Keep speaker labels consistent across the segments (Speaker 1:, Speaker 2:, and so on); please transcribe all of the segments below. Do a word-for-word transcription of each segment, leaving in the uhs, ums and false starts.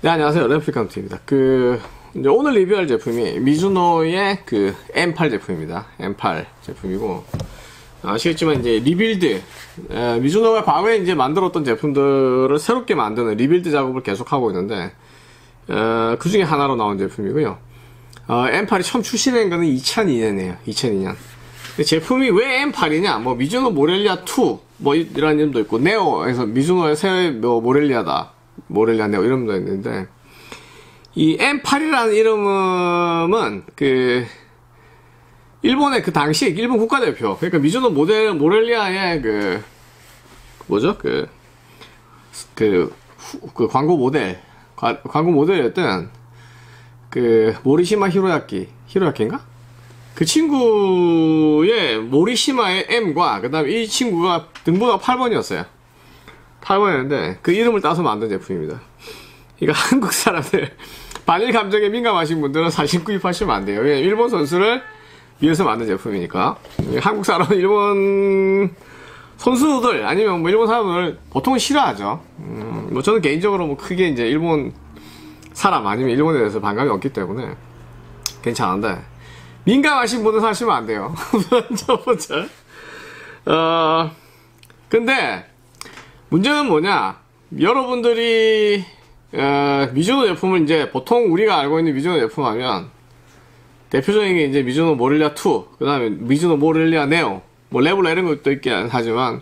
Speaker 1: 네, 안녕하세요. 레플리칸트입니다. 그, 이제 오늘 리뷰할 제품이 미즈노의 그 엠 팔 제품입니다. 엠 팔 제품이고, 아시겠지만 이제 리빌드, 에, 미즈노가 과거에 이제 만들었던 제품들을 새롭게 만드는 리빌드 작업을 계속하고 있는데, 어, 그 중에 하나로 나온 제품이고요. 어, 엠 팔이 처음 출시된 거는 이천이 년이에요. 이천이 년. 제품이 왜 엠 팔이냐? 뭐, 미즈노 모렐리아 투, 뭐, 이런 이름도 있고, 네오에서 미즈노의 새 뭐, 모렐리아다. 모렐리아 네오 이름도 있는데, 이 엠 팔이라는 이름은, 그, 일본의 그 당시 일본 국가대표, 그러니까 미즈노 모델, 모렐리아의 그, 뭐죠? 그, 그, 후, 그 광고 모델, 과, 광고 모델이었던, 그, 모리시마 히로야키, 히로야키인가? 그 친구의 모리시마의 M과 그 다음에 이 친구가 등번호가 팔 번이었어요. 팔 번이었는데 그 이름을 따서 만든 제품입니다. 이거 한국 사람들 반일 감정에 민감하신 분들은 사실 구입하시면 안 돼요. 왜냐면 일본 선수를 위해서 만든 제품이니까. 한국 사람은 일본 선수들 아니면 뭐 일본 사람을 보통은 싫어하죠. 음, 뭐 저는 개인적으로 뭐 크게 이제 일본 사람 아니면 일본에 대해서 반감이 없기 때문에 괜찮은데, 민감하신 분은 사시면 안 돼요. 첫 번째. 어, 근데, 문제는 뭐냐. 여러분들이, 어, 미즈노 제품을 이제, 보통 우리가 알고 있는 미즈노 제품 하면, 대표적인 게 이제 미즈노 모렐리아 투, 그 다음에 미즈노 모렐리아 네오, 뭐 레블라 이런 것도 있긴 하지만,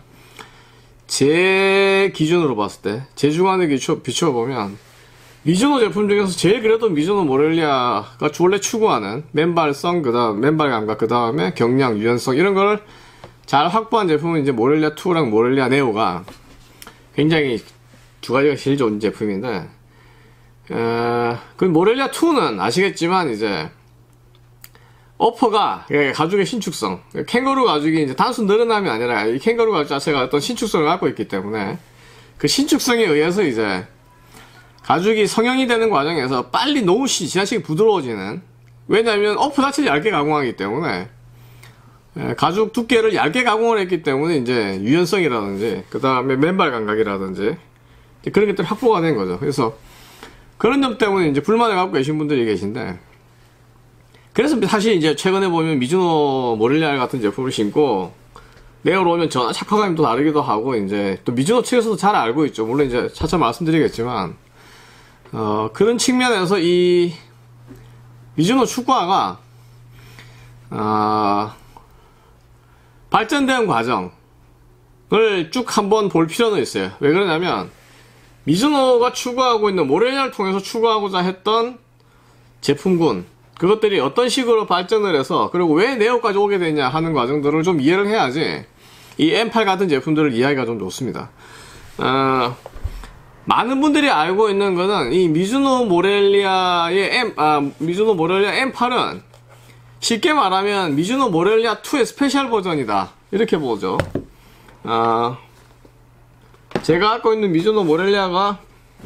Speaker 1: 제 기준으로 봤을 때, 제 주관에 비추어보면, 미즈노 제품 중에서 제일 그래도 미즈노 모렐리아가 원래 추구하는 맨발성, 그 다음 맨발 감각, 그 다음에 경량, 유연성 이런 거를 잘 확보한 제품은 이제 모렐리아 투랑 모렐리아 네오가 굉장히 두 가지가 제일 좋은 제품인데, 어, 그 모렐리아 투는 아시겠지만 이제 어퍼가 가죽의 신축성, 캥거루 가죽이 이제 단순 늘어남이 아니라 이 캥거루 가죽 자체가 어떤 신축성을 갖고 있기 때문에 그 신축성에 의해서 이제 가죽이 성형이 되는 과정에서 빨리 너무 지나치게 부드러워지는, 왜냐하면 어프 자체를 얇게 가공하기 때문에 가죽 두께를 얇게 가공을 했기 때문에 이제 유연성이라든지 그 다음에 맨발 감각이라든지 그런 것들이 확보가 된 거죠. 그래서 그런 점 때문에 이제 불만을 갖고 계신 분들이 계신데, 그래서 사실 이제 최근에 보면 미즈노 모렐리아 같은 제품을 신고 네오로 오면 전화 착화감이 또 다르기도 하고, 이제 또 미즈노 측에서도 잘 알고 있죠. 물론 이제 차차 말씀드리겠지만, 어, 그런 측면에서 이 미즈노 축구화가 어, 발전된 과정을 쭉 한번 볼 필요는 있어요. 왜 그러냐면 미즈노가 추구하고 있는 모렐리아를 통해서 추구하고자 했던 제품군, 그것들이 어떤 식으로 발전을 해서 그리고 왜 네오까지 오게 되냐 하는 과정들을 좀 이해를 해야지 이 엠 팔 같은 제품들을 이해하기가 좀 좋습니다. 어, 많은 분들이 알고 있는 거는 이 미즈노 모렐리아의 M, 아, 미즈노 모렐리아 엠 팔은 쉽게 말하면 미즈노 모렐리아 투의 스페셜 버전이다. 이렇게 보죠. 아, 제가 갖고 있는 미즈노 모렐리아가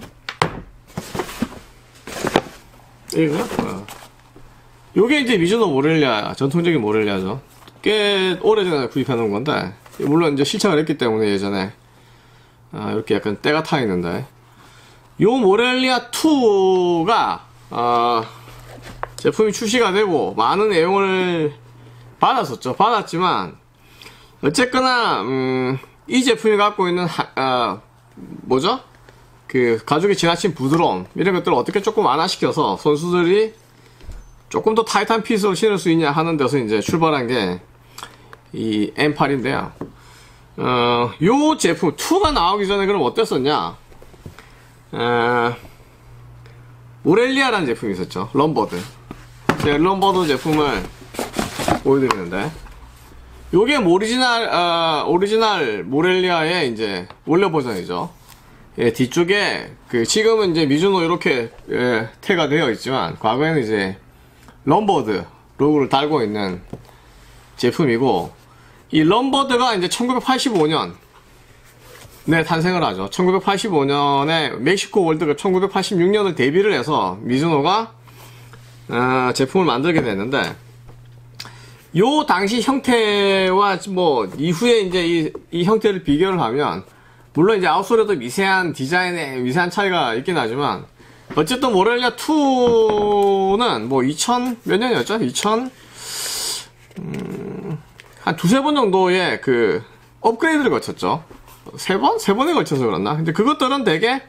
Speaker 1: 이거요? 어. 요게 이제 미즈노 모렐리아, 전통적인 모렐리아죠. 꽤 오래전에 구입해 놓은 건데, 물론 이제 실착을 했기 때문에 예전에 아, 이렇게 약간 때가 타 있는데, 요 모렐리아 투가 어, 제품이 출시가 되고 많은 애용을 받았었죠. 받았지만 어쨌거나 음, 이 제품이 갖고 있는 하, 어, 뭐죠? 그 가죽의 지나친 부드러움 이런 것들을 어떻게 조금 완화시켜서 선수들이 조금 더 타이트한 핏으로 신을 수 있냐 하는 데서 이제 출발한 게 이 엠 팔인데요. 어, 요 제품 투가 나오기 전에 그럼 어땠었냐? 어, 모렐리아라는 제품이 있었죠. 럼버드. 제가 럼버드 제품을 보여드리는데, 요게 오리지널 어, 오리지널 모렐리아의 이제 원래 버전이죠. 예, 뒤쪽에 그 지금은 이제 미즈노 이렇게 예, 태가 되어 있지만 과거에는 이제 럼버드 로고를 달고 있는 제품이고, 이 럼버드가 이제 천구백팔십오 년 네, 탄생을 하죠. 천구백팔십오 년에 멕시코 월드컵 천구백팔십육 년을 데뷔를 해서 미즈노가 어, 제품을 만들게 됐는데, 요 당시 형태와 뭐 이후에 이제 이, 이 형태를 비교를 하면, 물론 이제 아웃솔에도 미세한 디자인에 미세한 차이가 있긴 하지만 어쨌든 모렐리아 투는 뭐 이천 몇 년이었죠? 이천 음, 한 두세 번 정도의 그 업그레이드를 거쳤죠. 세 번? 세 번에 걸쳐서 그렇나? 근데 그것들은 되게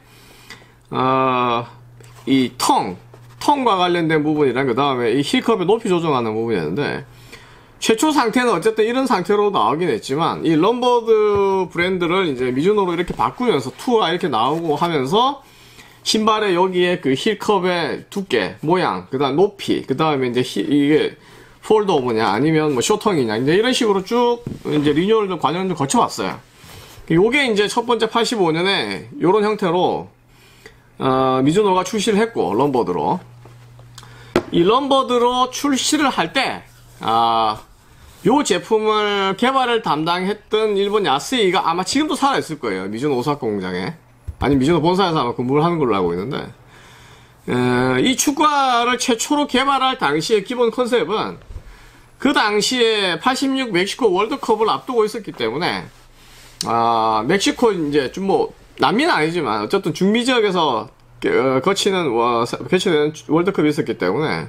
Speaker 1: 어, 이 텅, 텅과 관련된 부분이랑 그 다음에 이 힐컵의 높이 조정하는 부분이었는데 최초 상태는 어쨌든 이런 상태로 나오긴 했지만 이 럼버드 브랜드를 이제 미즈노로 이렇게 바꾸면서 투가 이렇게 나오고 하면서 신발의 여기에 그 힐컵의 두께, 모양, 그 다음 높이, 그 다음에 이제 히, 이게 폴드 오버냐 아니면 뭐 쇼텅이냐 이제 이런 식으로 쭉 이제 리뉴얼 좀 과정을 좀 거쳐왔어요. 요게 이제 첫 번째 팔십오 년에 요런 형태로 어, 미즈노가 출시를 했고 럼버드로 이 럼버드로 출시를 할 때 아, 요 제품을 개발을 담당했던 일본 야스이가 아마 지금도 살아있을 거예요. 미즈노 오사카 공장에. 아니 미즈노 본사에서 아마 근무를 하는 걸로 알고 있는데 에, 이 축구화를 최초로 개발할 당시의 기본 컨셉은 그 당시에 팔십육 멕시코 월드컵을 앞두고 있었기 때문에 아, 멕시코 이제 좀 뭐 남미는 아니지만 어쨌든 중미 지역에서 어, 거치는 어, 개최되는 월드컵이 있었기 때문에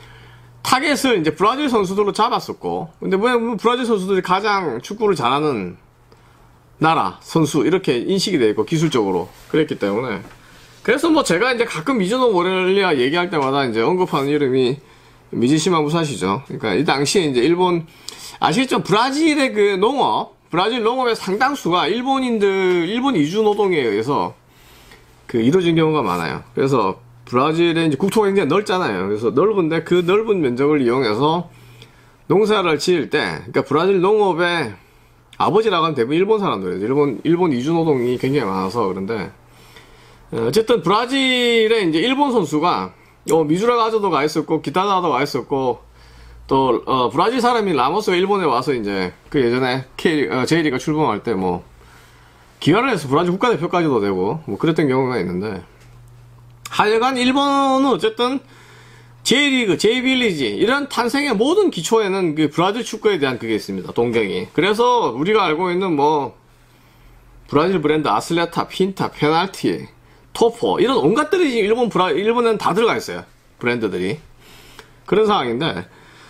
Speaker 1: 타겟을 이제 브라질 선수들로 잡았었고 근데 왜 브라질 선수들이 가장 축구를 잘하는 나라 선수 이렇게 인식이 돼 있고 기술적으로 그랬기 때문에 그래서 뭐 제가 이제 가끔 미즈노 모렐리아 얘기할 때마다 이제 언급하는 이름이 미즈시마 무사시죠. 그러니까 이 당시에 이제 일본 아시겠죠? 브라질의 그 농업 브라질 농업의 상당수가 일본인들, 일본 이주 노동에 의해서 그 이루어진 경우가 많아요. 그래서 브라질의 이제 국토가 굉장히 넓잖아요. 그래서 넓은데 그 넓은 면적을 이용해서 농사를 지을 때, 그러니까 브라질 농업의 아버지라고 하면 대부분 일본 사람들이에요. 일본, 일본 이주 노동이 굉장히 많아서 그런데, 어쨌든 브라질의 이제 일본 선수가, 어, 미주라 가즈도 가 있었고, 기타다도 가 있었고, 또, 어, 브라질 사람이 라모스가 일본에 와서 이제, 그 예전에 K, 어, J리가 출범할 때 뭐, 기여를 해서 브라질 국가대표까지도 되고, 뭐, 그랬던 경우가 있는데, 하여간 일본은 어쨌든, J리그, J빌리지, 이런 탄생의 모든 기초에는 그 브라질 축구에 대한 그게 있습니다. 동경이. 그래서 우리가 알고 있는 뭐, 브라질 브랜드 아슬레타, 핀타, 페널티, 토포, 이런 온갖들이 지금 일본 브라, 일본에는 다 들어가 있어요. 브랜드들이. 그런 상황인데,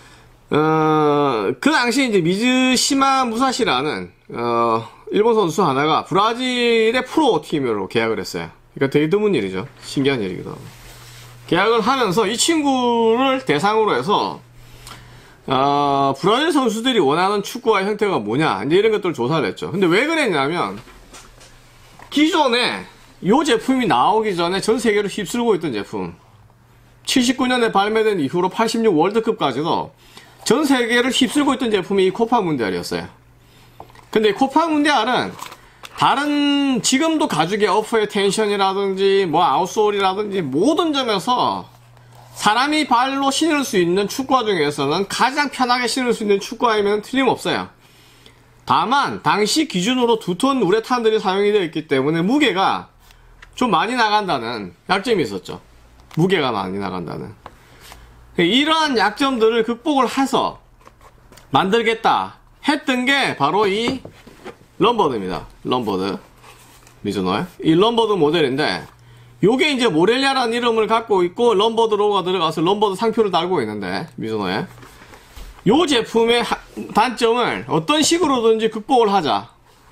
Speaker 1: 어, 그 당시에 이제 미즈시마 무사시라는, 어, 일본 선수 하나가 브라질의 프로 팀으로 계약을 했어요. 그러니까 되게 드문 일이죠. 신기한 일이기도 하고. 계약을 하면서 이 친구를 대상으로 해서, 어, 브라질 선수들이 원하는 축구와 형태가 뭐냐, 이제 이런 것들을 조사를 했죠. 근데 왜 그랬냐면, 기존에, 이 제품이 나오기 전에 전 세계를 휩쓸고 있던 제품, 칠십구 년에 발매된 이후로 팔십육 월드컵까지도 전 세계를 휩쓸고 있던 제품이 이 코파 문디알이었어요. 근데 이 코파 문디알은 다른 지금도 가죽의 어퍼의 텐션이라든지 뭐 아웃솔이라든지 모든 점에서 사람이 발로 신을 수 있는 축구화 중에서는 가장 편하게 신을 수 있는 축구화이면 틀림없어요. 다만 당시 기준으로 두톤 우레탄들이 사용이 되어 있기 때문에 무게가 좀 많이 나간다는 약점이 있었죠. 무게가 많이 나간다는. 이러한 약점들을 극복을 해서 만들겠다 했던 게 바로 이 럼버드입니다. 럼버드. 미즈노의. 이 럼버드 모델인데, 요게 이제 모렐리아라는 이름을 갖고 있고, 럼버드 로고가 들어가서 럼버드 상표를 달고 있는데, 미즈노에. 요 제품의 단점을 어떤 식으로든지 극복을 하자.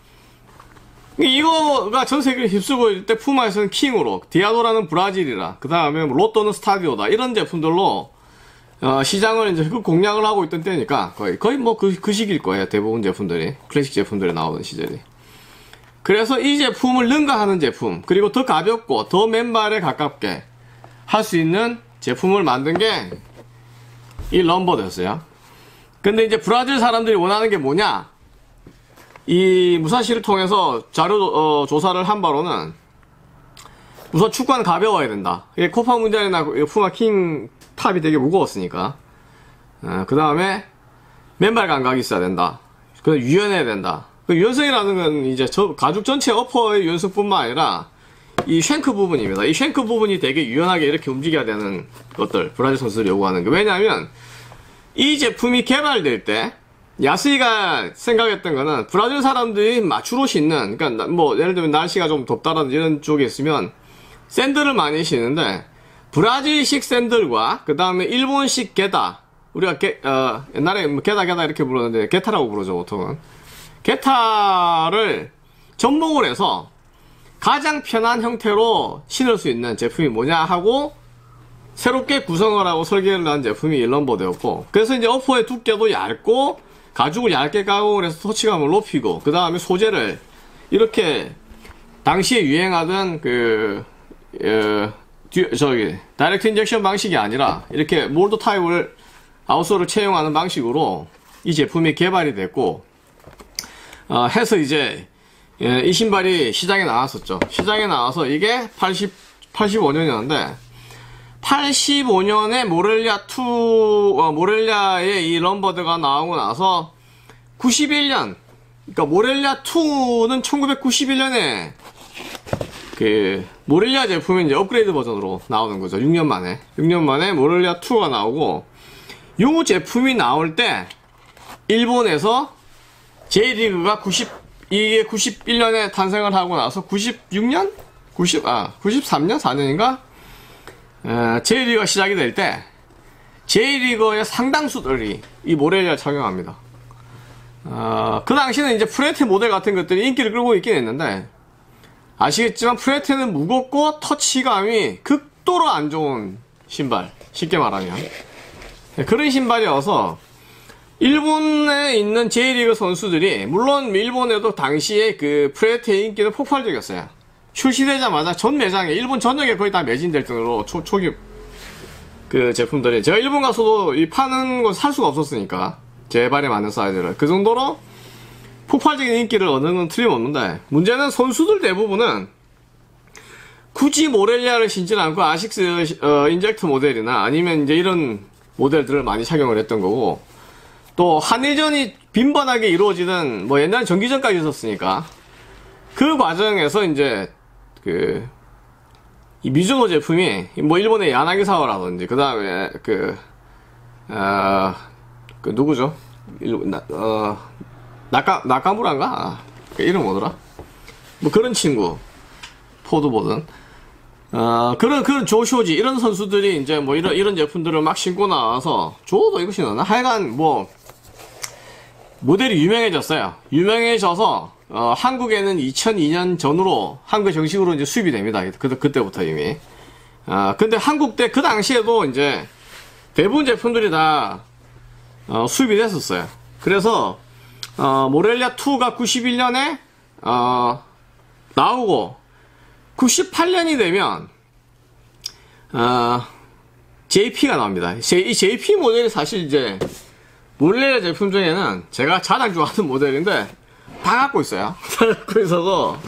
Speaker 1: 이거가 전 세계를 휩쓸고 있을 때 푸마에서는 킹으로, 디아도라는 브라질이라, 그 다음에 로또는 스타디오다, 이런 제품들로 어, 시장을 이제 그 공략을 하고 있던 때니까 거의 거의 뭐 그 그 시기일 거예요. 대부분 제품들이 클래식 제품들이 나오던 시절이. 그래서 이 제품을 능가하는 제품, 그리고 더 가볍고 더 맨발에 가깝게 할 수 있는 제품을 만든 게 이 럼버드였어요. 근데 이제 브라질 사람들이 원하는 게 뭐냐? 이 무사시를 통해서 자료 어, 조사를 한 바로는 우선 축구는 가벼워야 된다. 이게 코파 문디알이나 푸마 킹 탑이 되게 무거웠으니까. 어, 그 다음에 맨발 감각이 있어야 된다. 그 유연해야 된다. 그 유연성이라는 건 이제 저 가죽 전체 어퍼의 유연성뿐만 아니라 이 쉔크 부분입니다. 이 쉔크 부분이 되게 유연하게 이렇게 움직여야 되는 것들 브라질 선수들이 요구하는 게, 왜냐하면 이 제품이 개발될 때 야스이가 생각했던 거는 브라질 사람들이 주로 신는, 그러니까 뭐 예를 들면 날씨가 좀 덥다라든지 이런 쪽에 있으면 샌들을 많이 신는데, 브라질식 샌들과 그 다음에 일본식 게타, 우리가 게, 어, 옛날에 뭐 게타 게타 이렇게 불렀는데 게타라고 부르죠 보통은. 게타를 접목을 해서 가장 편한 형태로 신을 수 있는 제품이 뭐냐 하고 새롭게 구성을 하고 설계를 한 제품이 일럼버드였고, 그래서 이제 어퍼의 두께도 얇고 가죽을 얇게 가공을 해서 터치감을 높이고, 그 다음에 소재를 이렇게 당시에 유행하던 그 어, 뒤, 저기 다이렉트 인젝션 방식이 아니라 이렇게 몰드 타입을 아웃솔을 채용하는 방식으로 이 제품이 개발이 됐고, 어, 해서 이제 예, 이 신발이 시장에 나왔었죠. 시장에 나와서 이게 팔십, 팔십오 년이었는데 팔십오 년에 모렐리아 투, 어, 모렐리아의 이 럼버드가 나오고 나서 구십일 년, 그러니까 모렐리아 투는 천구백구십일 년에 그 모렐리아 제품이 이제 업그레이드 버전으로 나오는 거죠. 육 년 만에. 육 년 만에 모렐리아 투가 나오고, 요 제품이 나올 때 일본에서 J리그가 구십, 이게 구십일 년에 탄생을 하고 나서 구십육 년? 구십, 아, 구십삼 년? 사 년인가? 어, J리그가 시작이 될 때 J리그의 상당수들이 이 모렐리아를 착용합니다. 어, 그 당시에는 이제 프레테 모델 같은 것들이 인기를 끌고 있긴 했는데, 아시겠지만 프레테는 무겁고 터치감이 극도로 안 좋은 신발, 쉽게 말하면. 네, 그런 신발이어서 일본에 있는 J리그 선수들이, 물론 일본에도 당시에 그 프레테의 인기는 폭발적이었어요. 출시되자마자 전 매장에, 일본 전역에 거의 다 매진될 정도로 초, 초기 그 제품들이, 제가 일본 가서도 이 파는 거 살 수가 없었으니까 제 발에 맞는 사이즈를, 그 정도로 폭발적인 인기를 얻는 건 틀림없는데, 문제는 선수들 대부분은 굳이 모렐리아를 신지는 않고 아식스 어, 인젝트 모델이나 아니면 이제 이런 모델들을 많이 착용을 했던 거고, 또 한일전이 빈번하게 이루어지는, 뭐 옛날에 전기전까지 있었으니까 그 과정에서 이제 그 이 미즈노 제품이 뭐 일본의 야나기사와라든지 그 다음에 그, 어, 그 누구죠? 일, 나, 어, 나카, 나카무라인가? 아, 그 이름 뭐더라? 뭐 그런 친구, 포드보든. 어, 그런, 그런 조쇼지, 이런 선수들이 이제 뭐 이런, 이런 제품들을 막 신고 나와서, 저도 이거 신었나? 하여간 뭐, 모델이 유명해졌어요. 유명해져서, 어, 한국에는 이천이 년 전으로 한국에 정식으로 이제 수입이 됩니다. 그, 그때부터 이미. 아, 근데 한국 때 그 당시에도 이제 대부분 제품들이 다, 어, 수입이 됐었어요. 그래서, 어, 모렐리아 투가 구십일 년에, 어, 나오고, 구십팔 년이 되면, 어, 제이피가 나옵니다. 이 제이피 모델이 사실 이제, 모렐리아 제품 중에는 제가 가장 좋아하는 모델인데, 다 갖고 있어요. 다 갖고 있어서,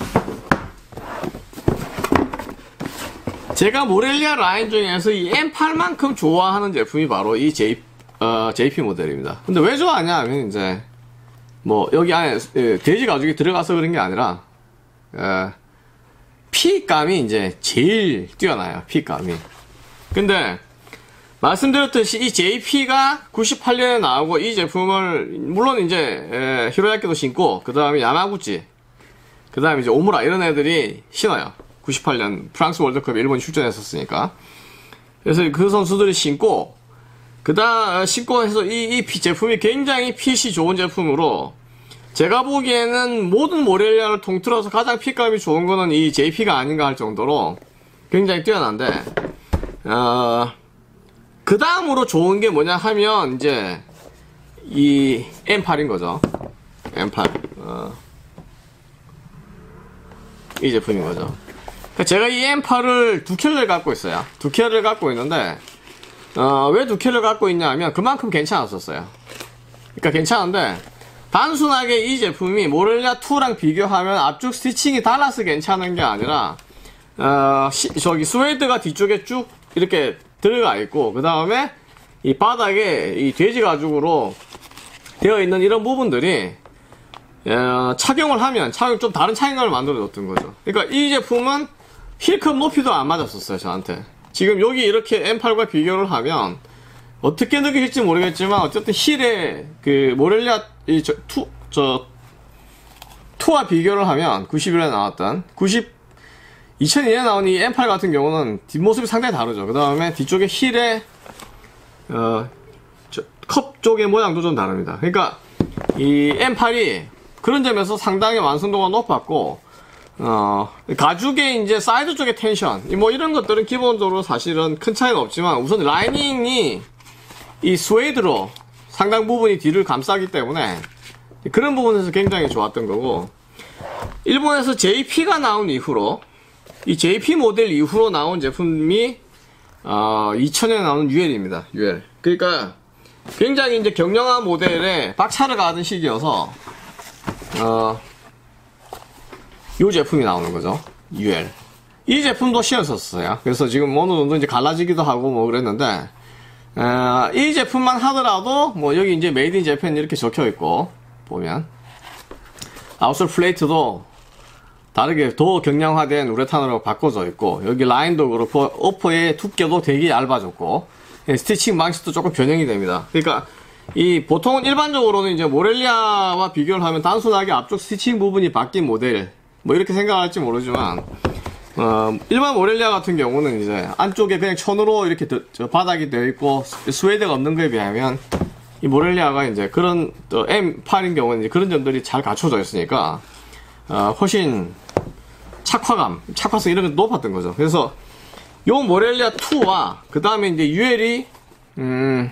Speaker 1: 제가 모렐리아 라인 중에서 이 엠 팔만큼 좋아하는 제품이 바로 이 J, 어, 제이피 모델입니다. 근데 왜 좋아하냐 하면 이제, 뭐, 여기 안에, 예, 돼지 가죽이 들어가서 그런 게 아니라, 예, 핏감이 이제 제일 뛰어나요, 핏감이. 근데, 말씀드렸듯이 이 제이피가 구십팔 년에 나오고 이 제품을, 물론 이제, 예, 히로야키도 신고, 그 다음에 야마구치, 그 다음에 이제 오무라 이런 애들이 신어요. 구십팔 년 프랑스 월드컵에 일본이 출전했었으니까. 그래서 그 선수들이 신고, 그 다음, 신고 해서 이, 이 제품이 굉장히 핏이 좋은 제품으로, 제가 보기에는 모든 모렐리아를 통틀어서 가장 핏감이 좋은 거는 이 제이피가 아닌가 할 정도로 굉장히 뛰어난데, 어, 그 다음으로 좋은 게 뭐냐 하면, 이제, 이 엠 팔인 거죠. 엠 팔. 어, 이 제품인 거죠. 그러니까 제가 이 엠 팔을 두 켤레를 갖고 있어요. 두 켤레를 갖고 있는데, 어, 왜 두 켤레를 갖고 있냐 하면 그만큼 괜찮았었어요. 그러니까 괜찮은데, 단순하게 이 제품이 모렐리아 투랑 비교하면 앞쪽 스티칭이 달라서 괜찮은 게 아니라, 어, 시, 저기 스웨이드가 뒤쪽에 쭉 이렇게 들어가 있고, 그 다음에 이 바닥에 이 돼지 가죽으로 되어 있는 이런 부분들이, 어, 착용을 하면 착용 좀 다른 착용감을 만들어 줬던 거죠. 그러니까 이 제품은 힐컵 높이도 안 맞았었어요, 저한테. 지금 여기 이렇게 엠 팔과 비교를 하면 어떻게 느끼실지 모르겠지만, 어쨌든 힐에 그 모렐리아 이 저 투 저 투와 비교를 하면 구십일에 나왔던 구십 이천이 년에 나온 이 엠 팔 같은 경우는 뒷모습이 상당히 다르죠. 그 다음에 뒤쪽에 힐의 어, 컵 쪽의 모양도 좀 다릅니다. 그러니까 이 엠 팔이 그런 점에서 상당히 완성도가 높았고, 어, 가죽의 이제 사이드 쪽의 텐션, 뭐 이런 것들은 기본적으로 사실은 큰 차이는 없지만, 우선 라이닝이 이 스웨이드로 상당 부분이 뒤를 감싸기 때문에 그런 부분에서 굉장히 좋았던 거고, 일본에서 제이피가 나온 이후로, 이 제이피 모델 이후로 나온 제품이 어, 이천 년에 나오는 유엘입니다. 유엘. 그러니까 굉장히 이제 경량한 모델에 박차를 가하던 시기여서 어, 이 제품이 나오는 거죠. 유엘. 이 제품도 씌었었어요. 그래서 지금 어느 정도 이제 갈라지기도 하고 뭐 그랬는데, 어, 이 제품만 하더라도 뭐 여기 이제 메이드 인 재팬 이렇게 적혀 있고, 보면 아웃솔 플레이트도 다르게 더 경량화된 우레탄으로 바꿔져 있고, 여기 라인도 그렇고 어퍼의 두께도 되게 얇아졌고, 스티칭 방식도 조금 변형이 됩니다. 그러니까 이 보통은 일반적으로는 이제 모렐리아와 비교를 하면 단순하게 앞쪽 스티칭 부분이 바뀐 모델 뭐 이렇게 생각할지 모르지만, 어, 일반 모렐리아 같은 경우는 이제 안쪽에 그냥 천으로 이렇게 더, 저 바닥이 되어 있고 스웨이드가 없는 거에 비하면 이 모렐리아가 이제 그런 또 엠 팔인 경우는 이제 그런 점들이 잘 갖춰져 있으니까 어, 훨씬 착화감, 착화성 이런 게 높았던 거죠. 그래서 요 모렐리아 이와 그 다음에 이제 유엘이 음,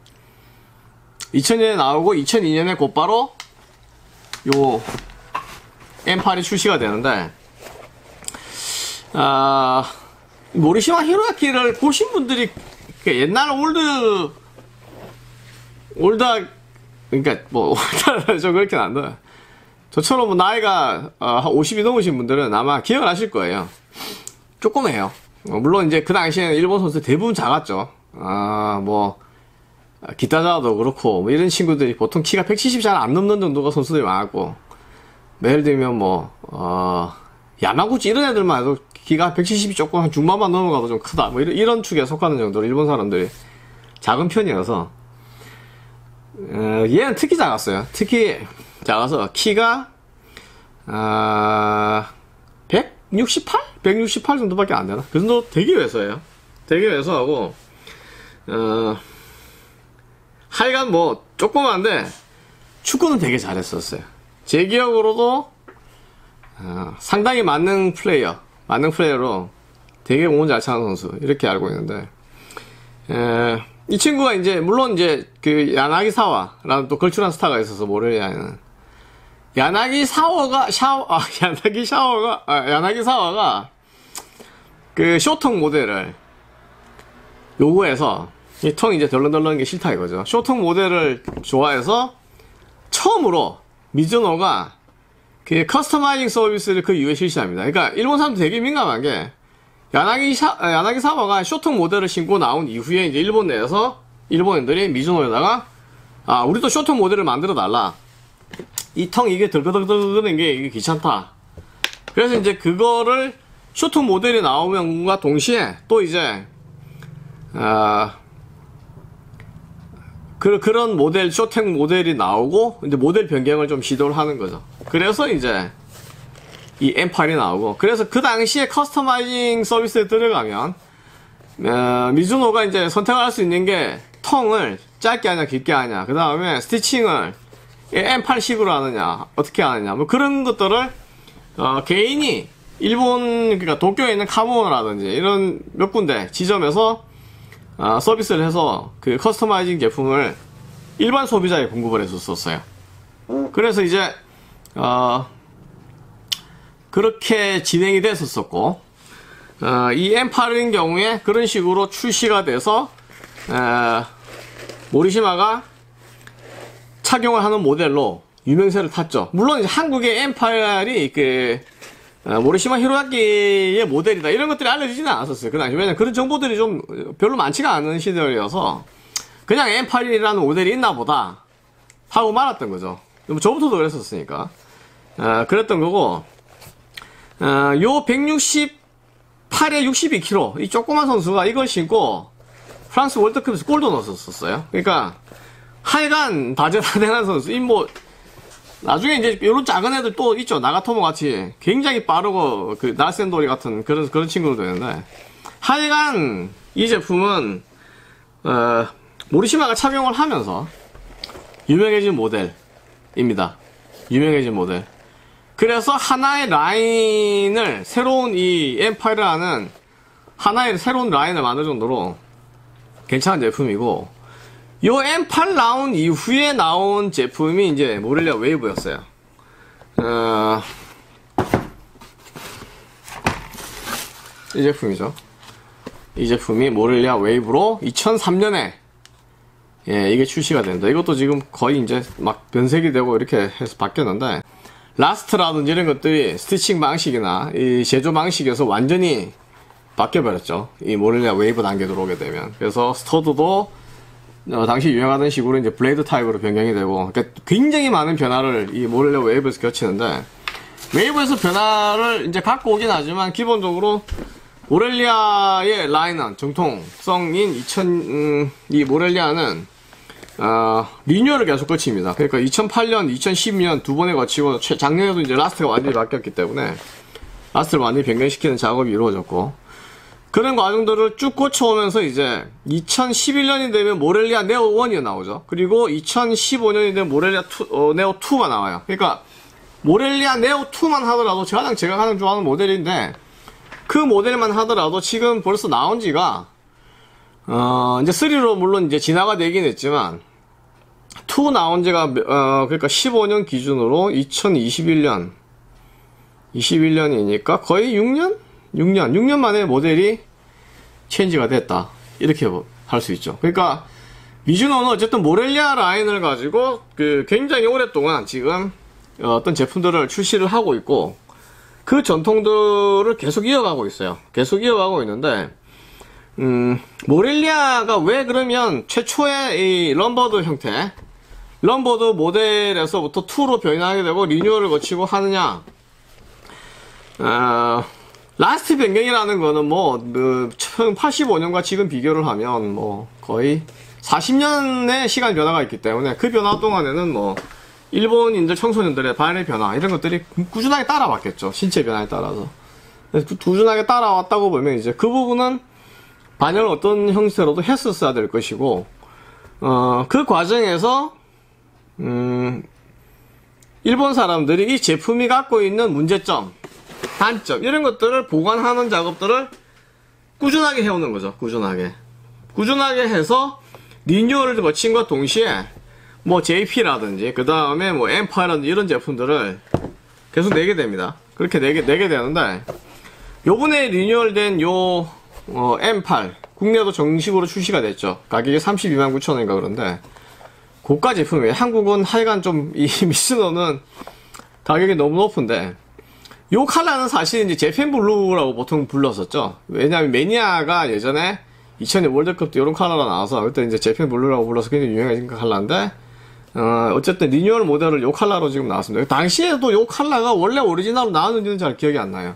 Speaker 1: 이천 년에 나오고 이천이 년에 곧바로 요 엠 팔이 출시가 되는데, 아, 모리시마 히로야키를 보신 분들이 옛날 올드 올다 그러니까 뭐 올다 좀 그렇게 안 돼. 저처럼 뭐 나이가 한 오십이 넘으신 분들은 아마 기억을 하실 거예요. 조그매요. 물론 이제 그 당시에는 일본 선수 대부분 작았죠. 아, 뭐 기타자도 그렇고 뭐 이런 친구들이 보통 키가 백칠십 잘 안 넘는 정도가 선수들이 많았고, 예를 들면 뭐 어, 야마구치 이런 애들만 해도 키가 백칠십이 조금 한 중반만 넘어가도 좀 크다 뭐 이런, 이런 축에 속하는 정도로 일본 사람들이 작은 편이어서, 어, 얘는 특히 작았어요. 특히 작아서 키가 아, 백육십팔? 백육십팔 정도밖에 안 되나? 그 정도 되게 왜소해요. 되게 왜소하고, 어, 하여간 뭐 조그만데 축구는 되게 잘했었어요. 제 기억으로도 어, 상당히 만능 플레이어, 만능 플레이어로 되게 공을 잘 차는 선수 이렇게 알고 있는데, 에, 이 친구가 이제 물론 이제 그 야나기 사와라는 또 걸출한 스타가 있어서 모렐리아에는 야나기 사와가 샤워 아 야나기 샤워가 아, 야나기 사와가 그 쇼통 모델을 요구해서, 이 통 이제 덜렁덜렁한 게 싫다 이거죠. 쇼통 모델을 좋아해서 처음으로 미즈노가 그 커스터마이징 서비스를 그 이후에 실시합니다. 그러니까 일본 사람들 되게 민감한 게, 야나기 샤, 야나기 사와가 쇼통 모델을 신고 나온 이후에 이제 일본 내에서 일본인들이 미즈노에다가 아, 우리도 쇼통 모델을 만들어 달라. 이 통 이게 덜거덜거리는 게 이게 귀찮다. 그래서 이제 그거를 쇼통 모델이 나오면과 동시에 또 이제 아, 그, 그런 모델, 쇼탱 모델이 나오고, 이제 모델 변경을 좀 시도를 하는 거죠. 그래서 이제, 이 엠 팔이 나오고, 그래서 그 당시에 커스터마이징 서비스에 들어가면, 어, 미즈노가 이제 선택을 할 수 있는 게, 텅을 짧게 하냐, 길게 하냐, 그 다음에 스티칭을 엠 팔식으로 하느냐, 어떻게 하느냐, 뭐 그런 것들을, 어, 개인이, 일본, 그러니까 도쿄에 있는 카모노라든지, 이런 몇 군데 지점에서, 아, 서비스를 해서 그 커스터마이징 제품을 일반 소비자에 공급을 했었어요. 그래서 이제 어, 그렇게 진행이 됐었었고, 어, 이 엠 팔인 경우에 그런 식으로 출시가 돼서 에, 모리시마가 착용을 하는 모델로 유명세를 탔죠. 물론 이제 한국의 엠 팔이 그 어, 모리시마 히로야키의 모델이다 이런 것들이 알려지지는 않았었어요. 그 당시. 왜냐면 그런 정보들이 좀 별로 많지가 않은 시절이어서 그냥 엠 팔이라는 모델이 있나 보다 하고 말았던 거죠. 저부터도 그랬었으니까. 어, 그랬던 거고, 어, 요 백육십팔에 육십이 킬로그램 이 조그만 선수가 이걸 신고 프랑스 월드컵에서 골도 넣었었어요. 그러니까 하여간 다재다능한 선수. 이 뭐 나중에 이제 이런 작은 애들 또 있죠. 나가토모 같이 굉장히 빠르고 그 날쌘도리 같은 그런 그런 친구도 있는데, 하여간 이 제품은 어, 모리시마가 착용을 하면서 유명해진 모델입니다. 유명해진 모델. 그래서 하나의 라인을, 새로운 이 엠파이라는 하나의 새로운 라인을 만들 정도로 괜찮은 제품이고, 요 엠 팔 나온 이후에 나온 제품이 이제 모렐리아 웨이브였어요. 어, 이 제품이죠. 이 제품이 모렐리아 웨이브로 이천삼 년에 예, 이게 출시가 된다. 이것도 지금 거의 이제 막 변색이 되고 이렇게 해서 바뀌었는데, 라스트라든지 이런 것들이 스티칭 방식이나 이 제조 방식에서 완전히 바뀌어버렸죠. 이 모렐리아 웨이브 단계 들어오게 되면. 그래서 스터드도 어, 당시 유행하던 식으로 이제 블레이드 타입으로 변경이 되고, 그러니까 굉장히 많은 변화를 이 모렐리아 웨이브에서 겹치는데, 웨이브에서 변화를 이제 갖고 오긴 하지만 기본적으로 모렐리아의 라인은 정통성인 이천, 음, 이 모렐리아는 어, 리뉴얼을 계속 거칩니다. 그러니까 이천팔 년, 이천십 년 두 번에 거치고, 최, 작년에도 이제 라스트가 완전히 바뀌었기 때문에 라스트를 완전히 변경시키는 작업이 이루어졌고, 그런 과정들을 쭉 거쳐오면서 이제 이천십일 년이 되면 모렐리아 네오 일이 나오죠. 그리고 이천십오 년이 되면 모렐리아 투, 어, 네오 이가 나와요. 그러니까 모렐리아 네오 이만 하더라도 가장 제가 가장 좋아하는 모델인데, 그 모델만 하더라도 지금 벌써 나온 지가 어, 이제 쓰리로 물론 이제 진화가 되긴 했지만, 이 나온 지가 어, 그러니까 십오 년 기준으로 이천이십일 년 이십일 년이니까 거의 육 년? 육 년, 육 년 만에 모델이 체인지가 됐다. 이렇게 할 수 있죠. 그러니까 미즈노는 어쨌든 모렐리아 라인을 가지고 그 굉장히 오랫동안 지금 어떤 제품들을 출시를 하고 있고, 그 전통들을 계속 이어가고 있어요. 계속 이어가고 있는데, 음, 모렐리아가 왜 그러면 최초의 이 럼버드 형태, 럼버드 모델에서부터 이로 변하게 되고 리뉴얼을 거치고 하느냐? 어, 라스트 변경이라는 거는 뭐, 그, 천팔십오 년과 지금 비교를 하면 뭐, 거의 사십 년의 시간 변화가 있기 때문에, 그 변화 동안에는 뭐, 일본인들, 청소년들의 발의 변화, 이런 것들이 꾸준하게 따라왔겠죠. 신체 변화에 따라서. 꾸준하게 따라왔다고 보면 이제 그 부분은 반영을 어떤 형태로도 했었어야 될 것이고, 어, 그 과정에서, 음, 일본 사람들이 이 제품이 갖고 있는 문제점, 단점, 이런 것들을 보완하는 작업들을 꾸준하게 해오는 거죠. 꾸준하게. 꾸준하게 해서 리뉴얼을 거친과 동시에 뭐 제이피라든지 그 다음에 뭐 엠파이라든지 이런 제품들을 계속 내게 됩니다. 그렇게 내게, 내게 되는데, 요번에 리뉴얼된 요 어, 엠 팔 국내도 정식으로 출시가 됐죠. 가격이 삼십이만 구천 원인가 그런데 고가 제품이에요. 한국은 하여간 좀 이 미즈노는 가격이 너무 높은데, 요 컬러는 사실 이제 재팬 블루라고 보통 불렀었죠. 왜냐하면 매니아가 예전에 이천 년 월드컵 때 이런 컬러가 나와서 그때 이제 재팬 블루라고 불러서 굉장히 유명해진 컬러인데, 어, 어쨌든 리뉴얼 모델을 요 컬러로 지금 나왔습니다. 당시에도 요 컬러가 원래 오리지널로 나왔는지는 잘 기억이 안 나요.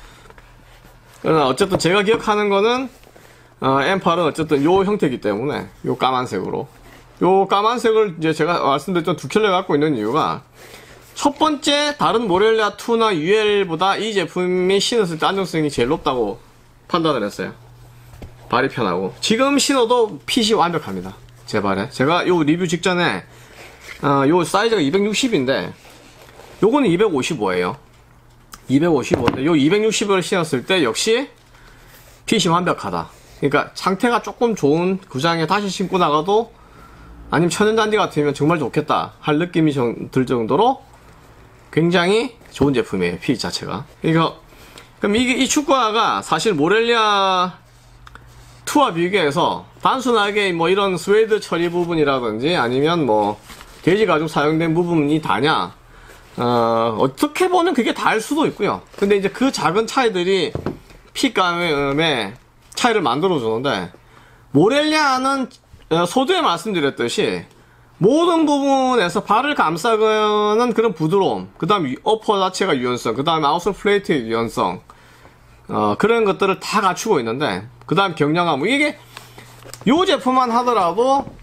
Speaker 1: 그러나 어쨌든 제가 기억하는 거는 어, 엠 팔은 어쨌든 요 형태이기 때문에 요 까만색으로, 요 까만색을 이제 제가 말씀드렸던 두 켤레 갖고 있는 이유가, 첫 번째, 다른 모렐리아 이나 유엘보다 이 제품이 신었을 때 안정성이 제일 높다고 판단을 했어요. 발이 편하고. 지금 신어도 핏이 완벽합니다. 제 발에. 제가 요 리뷰 직전에 어, 요 사이즈가 이백육십인데 요거는 이백오십오예요. 이백오십오인데 요 이백육십을 신었을 때 역시 핏이 완벽하다. 그러니까 상태가 조금 좋은 구장에 다시 신고 나가도, 아니면 천연잔디 같으면 정말 좋겠다 할 느낌이 들 정도로 굉장히 좋은 제품이에요. 핏 자체가. 그러니까 그럼 이게 이 축구화가 사실 모렐리아 이와 비교해서 단순하게 뭐 이런 스웨이드 처리 부분이라든지 아니면 뭐 돼지 가죽 사용된 부분이 다냐, 어, 어떻게 보면 그게 다일 수도 있고요. 근데 이제 그 작은 차이들이 핏감의 차이를 만들어 주는데, 모렐리아는 소두에 말씀드렸듯이 모든 부분에서 발을 감싸는 그런 부드러움, 그 다음 어퍼 자체가 유연성, 그 다음에 아웃솔 플레이트의 유연성, 어, 그런 것들을 다 갖추고 있는데, 그 다음 경량함, 이게 요 제품만 하더라도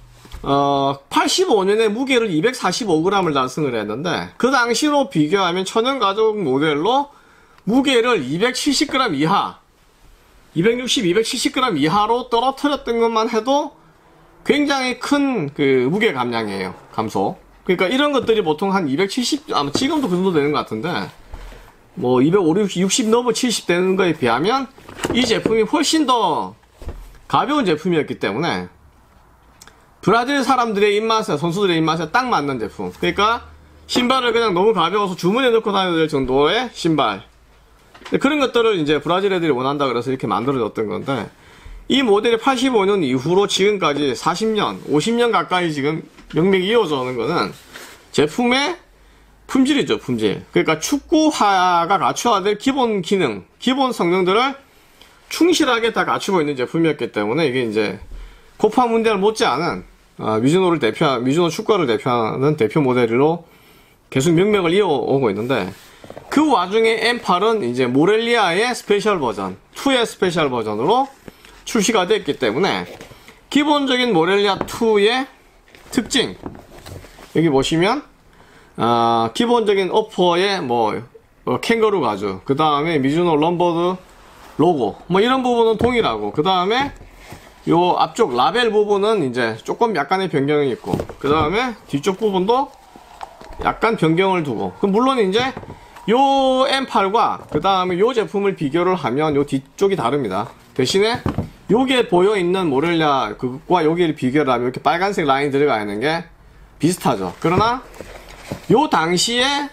Speaker 1: 어, 팔십오 년에 무게를 이백사십오 그램을 달성을 했는데, 그 당시로 비교하면 천연 가죽 모델로 무게를 이백칠십 그램 이하, 이백육십, 이백칠십 그램 이하로 떨어뜨렸던 것만 해도 굉장히 큰 그 무게 감량이에요. 감소. 그러니까 이런 것들이 보통 한 이백칠십, 아마 지금도 그 정도 되는 것 같은데, 뭐 이백오십, 육십 넘어 칠십 되는 거에 비하면 이 제품이 훨씬 더 가벼운 제품이었기 때문에 브라질 사람들의 입맛에, 선수들의 입맛에 딱 맞는 제품. 그러니까 신발을 그냥 너무 가벼워서 주머니에 넣고 다녀야 될 정도의 신발. 그런 것들을 이제 브라질 애들이 원한다 그래서 이렇게 만들어졌던 건데, 이 모델이 팔십오 년 이후로 지금까지 사십 년, 오십 년 가까이 지금 명맥이 이어져 오는 거는 제품의 품질이죠, 품질. 그러니까 축구화가 갖춰야 될 기본 기능, 기본 성능들을 충실하게 다 갖추고 있는 제품이었기 때문에 이게 이제 코파 문디알 못지않은 어, 미즈노를 대표, 미즈노 축구화를 대표하는 대표 모델로 계속 명맥을 이어오고 있는데, 그 와중에 엠 팔은 이제 모렐리아의 스페셜 버전, 이의 스페셜 버전으로 출시가 됐기 때문에 기본적인 모렐리아 이의 특징, 여기 보시면 어, 기본적인 어퍼에 뭐 어, 캥거루 가죽, 그 다음에 미즈노 럼버드 로고, 뭐 이런 부분은 동일하고, 그 다음에 요 앞쪽 라벨 부분은 이제 조금 약간의 변경이 있고, 그 다음에 뒤쪽 부분도 약간 변경을 두고, 그 물론 이제 요 엠 팔과 그 다음에 요 제품을 비교를 하면 요 뒤쪽이 다릅니다. 대신에 요게 보여있는 모렐리아 그것과 여기를 비교를 하면 이렇게 빨간색 라인이 들어가 있는 게 비슷하죠. 그러나 요 당시에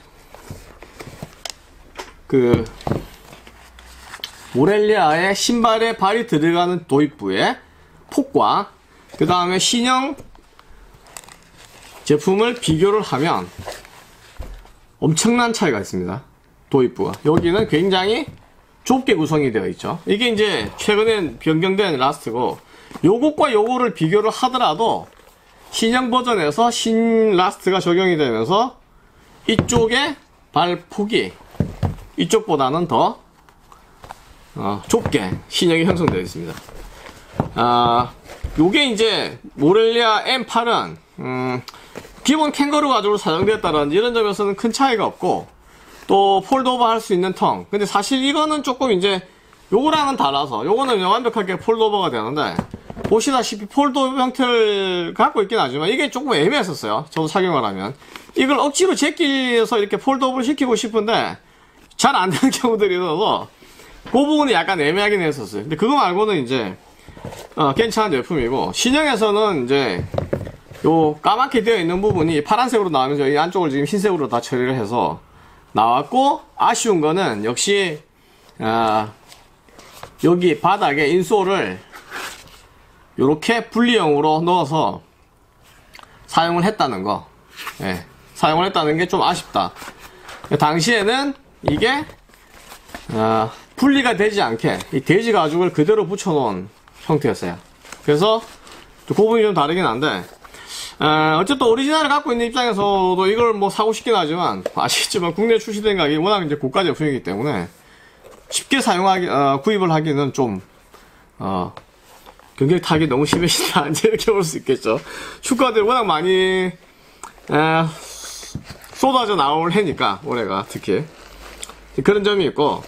Speaker 1: 그 모렐리아의 신발에 발이 들어가는 도입부의 폭과 그 다음에 신형 제품을 비교를 하면 엄청난 차이가 있습니다. 도입부가. 여기는 굉장히 좁게 구성이 되어 있죠. 이게 이제 최근에 변경된 라스트고, 요것과 요거를 비교를 하더라도 신형 버전에서 신 라스트가 적용이 되면서 이쪽의 발폭이 이쪽보다는 더 어, 좁게 신형이 형성되어 있습니다. 아, 요게 이제 모렐리아 엠 팔은 음, 기본 캥거루 가죽으로 사용되었다는 이런 점에서는 큰 차이가 없고, 또 폴드오버 할 수 있는 텅. 근데 사실 이거는 조금 이제 요거랑은 달라서, 요거는 완벽하게 폴드오버가 되는데, 보시다시피 폴드오버 형태를 갖고 있긴 하지만 이게 조금 애매했었어요. 저도 착용을 하면 이걸 억지로 제끼해서 이렇게 폴드오버를 시키고 싶은데 잘 안 되는 경우들이 있어서 그 부분이 약간 애매하긴 했었어요. 근데 그거 말고는 이제 어, 괜찮은 제품이고, 신형에서는 이제 요 까맣게 되어 있는 부분이 파란색으로 나오면서 이 안쪽을 지금 흰색으로 다 처리를 해서 나왔고, 아쉬운 거는 역시 어, 여기 바닥에 인솔을 요렇게 분리형으로 넣어서 사용을 했다는 거. 예, 사용을 했다는 게 좀 아쉽다. 당시에는 이게 어, 분리가 되지 않게 이 돼지 가죽을 그대로 붙여놓은 형태였어요. 그래서 그 부분이 좀 다르긴 한데, 어, 어쨌든 오리지널을 갖고 있는 입장에서도 이걸 뭐 사고 싶긴 하지만, 아시겠지만 국내 출시된 가격이 워낙 이제 고가 제품이기 때문에 쉽게 사용하기, 어, 구입을 하기는 좀 어, 경쟁 타격이 너무 심해진다, 이렇게 볼 수 있겠죠. 축구화들이 워낙 많이 에, 쏟아져 나올 해니까, 올해가 특히 그런 점이 있고,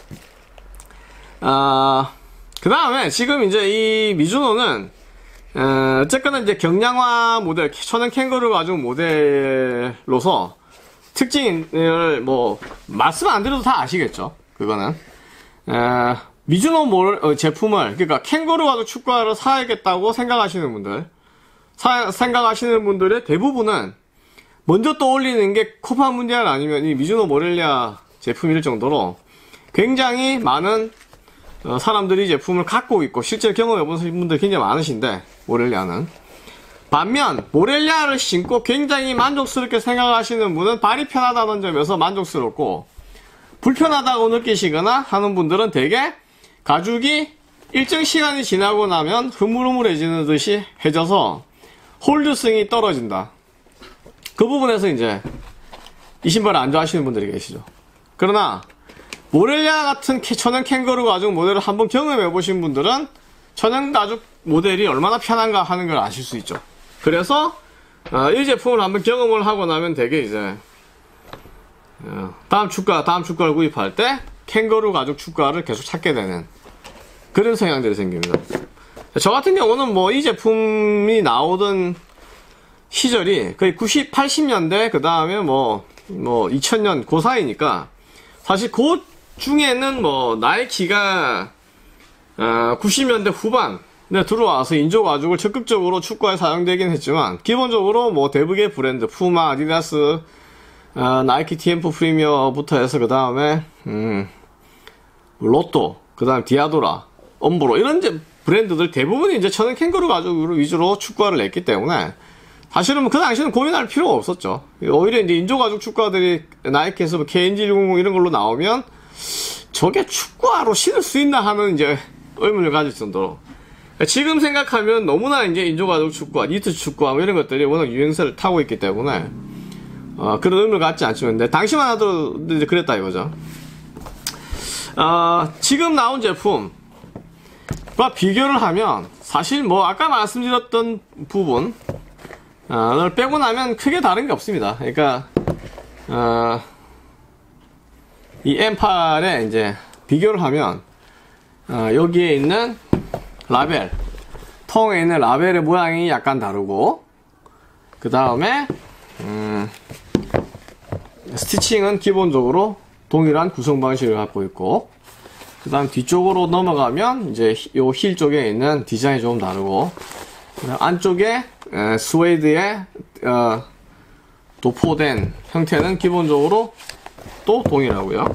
Speaker 1: 어, 그 다음에 지금 이제 이 미즈노는 어, 어쨌거나 이제 경량화 모델, 천연 캥거루 가죽 모델로서 특징을 뭐 말씀 안 드려도 다 아시겠죠. 그거는 어, 미즈노 몰, 어, 제품을, 그러니까 캥거루 가죽 축구화를 사야겠다고 생각하시는 분들, 사, 생각하시는 분들의 대부분은 먼저 떠올리는 게 코파 문디알 아니면 이 미즈노 모렐리아 제품일 정도로 굉장히 많은 어, 사람들이 제품을 갖고 있고 실제 경험해본 분들 굉장히 많으신데, 모렐리아는 반면 모렐리아를 신고 굉장히 만족스럽게 생각하시는 분은 발이 편하다는 점에서 만족스럽고, 불편하다고 느끼시거나 하는 분들은 대개 가죽이 일정 시간이 지나고 나면 흐물흐물해지는 듯이 해져서 홀드성이 떨어진다. 그 부분에서 이제 이 신발을 안 좋아하시는 분들이 계시죠. 그러나 모렐리아 같은 천연 캥거루 가죽 모델을 한번 경험해 보신 분들은 천연 가죽 모델이 얼마나 편한가 하는 걸 아실 수 있죠. 그래서 어, 이 제품을 한번 경험을 하고 나면 되게 이제 어, 다음 축가 다음 축가를 구입할 때 캥거루 가죽 축가를 계속 찾게 되는 그런 성향들이 생깁니다. 저 같은 경우는 뭐 이 제품이 나오던 시절이 거의 구십, 팔십 년대 그 다음에 뭐 뭐 이천 년 그 사이니까 사실 그 중에는 뭐 나이키가 어, 구십 년대 후반에 들어와서 인조 가죽을 적극적으로 축구에 사용되긴 했지만 기본적으로 뭐 대부의 브랜드 푸마, 아디다스, 어, 나이키 티엠프 프리미어부터 해서 그 다음에 음, 로또, 그 다음에 디아도라, 엄브로 이런 이제 브랜드들 대부분이 이제 천연 캥거루 가죽으로 위주로 축구화를 냈기 때문에 사실은 그 당시에는 고민할 필요가 없었죠. 오히려 이제 인조 가죽 축구화들이 나이키에서 케이엔지 일공공 이런 걸로 나오면 저게 축구화로 신을 수 있나 하는 이제 의문을 가질 정도로 지금 생각하면 너무나 이제 인조 가죽 축구화, 니트 축구화 뭐 이런 것들이 워낙 유행세를 타고 있기 때문에 어, 그런 의미를 갖지 않지만 근데 당시만 하더라도 이제 그랬다 이거죠. 어, 지금 나온 제품과 비교를 하면 사실 뭐 아까 말씀드렸던 부분 어, 빼고 나면 크게 다른 게 없습니다. 그러니까 어, 이 엠 팔에 이제 비교를 하면 어, 여기에 있는 라벨 통에 있는 라벨의 모양이 약간 다르고 그 다음에 음, 스티칭은 기본적으로 동일한 구성 방식을 갖고 있고 그 다음 뒤쪽으로 넘어가면 이제 요 힐 쪽에 있는 디자인이 조금 다르고 그다음 안쪽에 에, 스웨이드의 어, 도포된 형태는 기본적으로 또 동일하고요.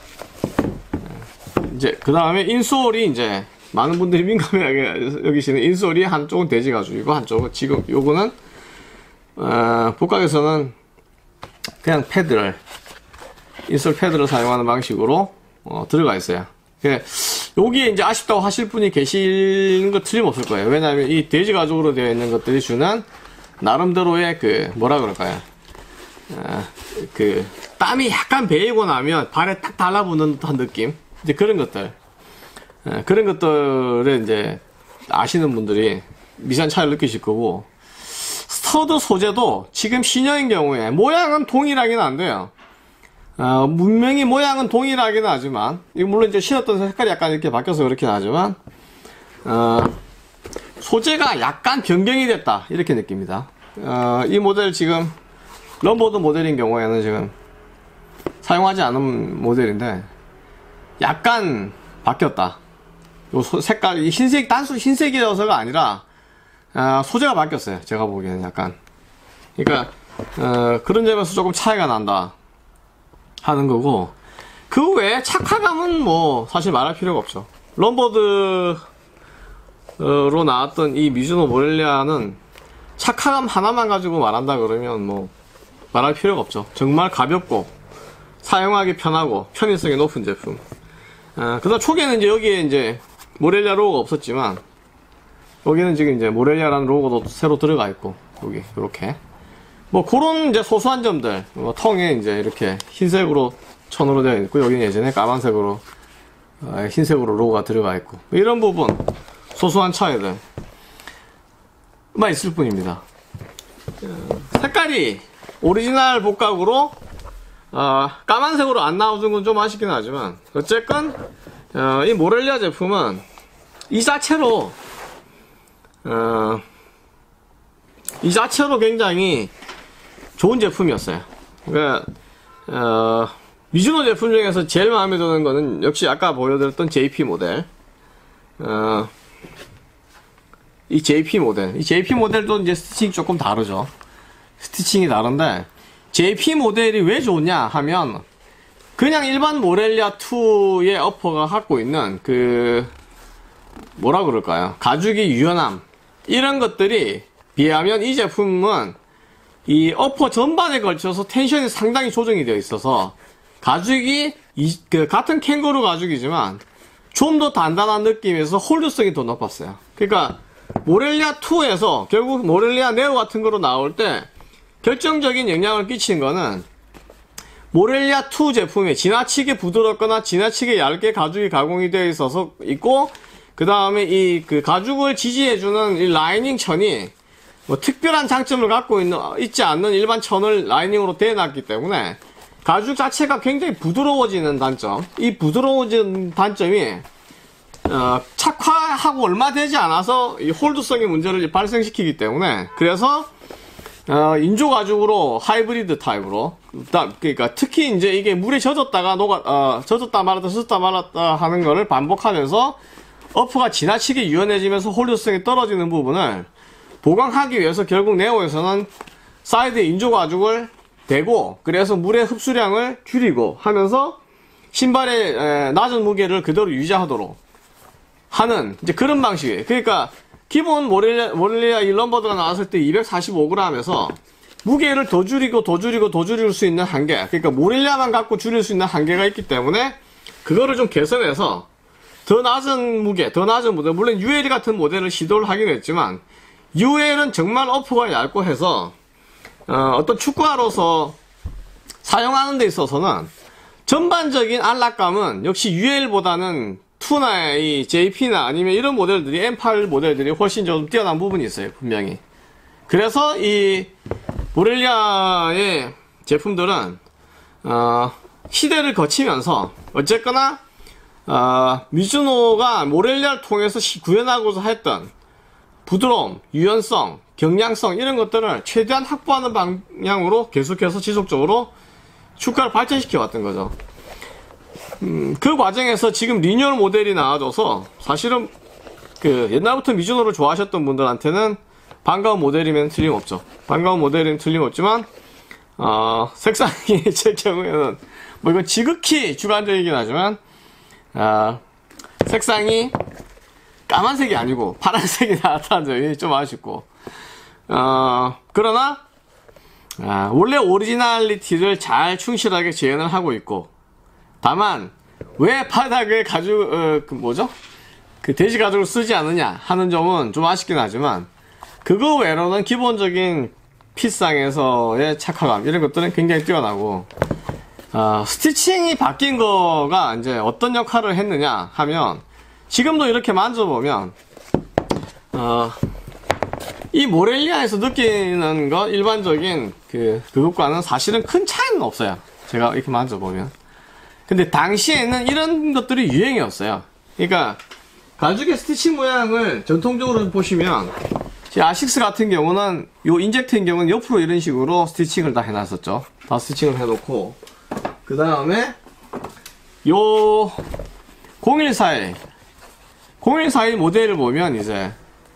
Speaker 1: 이제 그 다음에 인솔이 이제 많은 분들이 민감하게 여기시는 인솔이 한쪽은 돼지 가죽이고 한쪽은 지금 요거는 어, 복각에서는 그냥 패드를 인솔 패드를 사용하는 방식으로 어, 들어가 있어요. 여기에 이제 아쉽다고 하실 분이 계시는 거 틀림없을 거예요. 왜냐하면 이 돼지 가죽으로 되어 있는 것들이 주는 나름대로의 그 뭐라 그럴까요? 아, 그 땀이 약간 배이고 나면 발에 딱 달라붙는 듯한 느낌. 이제 그런 것들, 아, 그런 것들을 이제 아시는 분들이 미세한 차이를 느끼실 거고 스터드 소재도 지금 신형인 경우에 모양은 동일하긴 한데요. 어, 분명히 모양은 동일하긴 하지만, 물론 이제 신었던 색깔이 약간 이렇게 바뀌어서 그렇긴 하지만, 어, 소재가 약간 변경이 됐다. 이렇게 느낍니다. 어, 이 모델 지금, 럼버드 모델인 경우에는 지금, 사용하지 않은 모델인데, 약간 바뀌었다. 요 소, 색깔이 흰색, 단순 흰색이어서가 아니라, 어, 소재가 바뀌었어요. 제가 보기에는 약간. 그러니까, 어, 그런 점에서 조금 차이가 난다. 하는 거고 그 외에 착화감은 뭐 사실 말할 필요가 없죠. 럼버드로 나왔던 이 미즈노 모렐리아는 착화감 하나만 가지고 말한다 그러면 뭐 말할 필요가 없죠. 정말 가볍고 사용하기 편하고 편의성이 높은 제품. 아, 그다음 초기에는 이제 여기에 이제 모렐리아 로고가 없었지만 여기는 지금 이제 모렐리아라는 로고도 새로 들어가 있고 여기 이렇게. 뭐 그런 이제 소소한 점들 뭐 텅에 이제 이렇게 흰색으로 천으로 되어 있고 여기는 예전에 까만색으로 어, 흰색으로 로고가 들어가 있고 이런 부분 소소한 차이들만 있을 뿐입니다. 색깔이 오리지널 복각으로 어, 까만색으로 안 나오는 건 좀 아쉽긴 하지만 어쨌건 어, 이 모렐리아 제품은 이 자체로 어, 이 자체로 굉장히 좋은 제품이었어요. 그러니까 어, 미즈노 제품 중에서 제일 마음에 드는 거는 역시 아까 보여드렸던 제이피 모델. 어, 이 제이피 모델. 이 제이피 모델도 이제 스티칭이 조금 다르죠. 스티칭이 다른데 제이피 모델이 왜 좋냐 하면 그냥 일반 모렐리아 투의 어퍼가 갖고 있는 그 뭐라 그럴까요? 가죽의 유연함 이런 것들이 비하면 이 제품은 이 어퍼 전반에 걸쳐서 텐션이 상당히 조정이 되어 있어서 가죽이 이, 그 같은 캥거루 가죽이지만 좀 더 단단한 느낌에서 홀드성이 더 높았어요. 그러니까 모렐리아 투에서 결국 모렐리아 네오 같은 거로 나올 때 결정적인 영향을 끼친 거는 모렐리아 투 제품이 지나치게 부드럽거나 지나치게 얇게 가죽이 가공이 되어 있어서 있고 그 다음에 이 그 가죽을 지지해주는 이 라이닝 천이 뭐 특별한 장점을 갖고 있는, 있지 않는 일반 천을 라이닝으로 대놨기 때문에 가죽 자체가 굉장히 부드러워지는 단점, 이 부드러워지는 단점이 어, 착화하고 얼마 되지 않아서 이 홀드성의 문제를 발생시키기 때문에, 그래서 어, 인조 가죽으로 하이브리드 타입으로, 그러니까 특히 이제 이게 물에 젖었다가 녹아, 어, 젖었다 말았다 젖었다 말았다 하는 거를 반복하면서 어프가 지나치게 유연해지면서 홀드성이 떨어지는 부분을 보강하기 위해서 결국 네오에서는 사이드에 인조 가죽을 대고, 그래서 물의 흡수량을 줄이고 하면서 신발의 에, 낮은 무게를 그대로 유지하도록 하는 이제 그런 방식이에요. 그러니까 기본 모렐리아, 모렐리아 이 럼버드가 나왔을 때 이백사십오 그램에서 무게를 더 줄이고 더 줄이고 더 줄일 수 있는 한계, 그러니까 모렐리아만 갖고 줄일 수 있는 한계가 있기 때문에 그거를 좀 개선해서 더 낮은 무게, 더 낮은 모델, 물론 유엘 같은 모델을 시도를 하긴 했지만 유엘은 정말 어프가 얇고 해서 어, 어떤 축구화로서 사용하는 데 있어서는 전반적인 안락감은 역시 유엘보다는 투나 이 제이피나 아니면 이런 모델들이 엠 팔 모델들이 훨씬 좀 뛰어난 부분이 있어요, 분명히. 그래서 이 모렐리아의 제품들은 어, 시대를 거치면서 어쨌거나 어, 미즈노가 모렐리아를 통해서 구현하고자 했던 부드러움, 유연성, 경량성 이런 것들을 최대한 확보하는 방향으로 계속해서 지속적으로 축가를 발전시켜 왔던 거죠. 음, 그 과정에서 지금 리뉴얼 모델이 나와줘서 사실은 그 옛날부터 미즈노를 좋아하셨던 분들한테는 반가운 모델이면 틀림없죠. 반가운 모델이면 틀림없지만 어, 색상이 제 경우에는 뭐 이건 지극히 주관적이긴 하지만 어, 색상이 까만색이 아니고 파란색이 나왔다는 점이 좀 아쉽고, 어, 그러나 아, 원래 오리지널리티를 잘 충실하게 재현을 하고 있고, 다만 왜 바닥에 가죽 어, 그 뭐죠? 그 돼지 가죽을 쓰지 않느냐 하는 점은 좀 아쉽긴 하지만, 그거 외로는 기본적인 핏상에서의 착화감 이런 것들은 굉장히 뛰어나고, 어, 스티칭이 바뀐 거가 이제 어떤 역할을 했느냐 하면, 지금도 이렇게 만져보면 어, 이 모렐리아에서 느끼는 거 일반적인 그 그것과는 사실은 큰 차이는 없어요, 제가 이렇게 만져보면. 근데 당시에는 이런 것들이 유행이었어요. 그러니까 가죽의 스티칭 모양을 전통적으로 보시면 아식스 같은 경우는 요 인젝트인 경우는 옆으로 이런 식으로 스티칭을 다 해놨었죠. 다 스티칭을 해놓고 그 다음에 요 공일사일 공일사일 모델을 보면 이제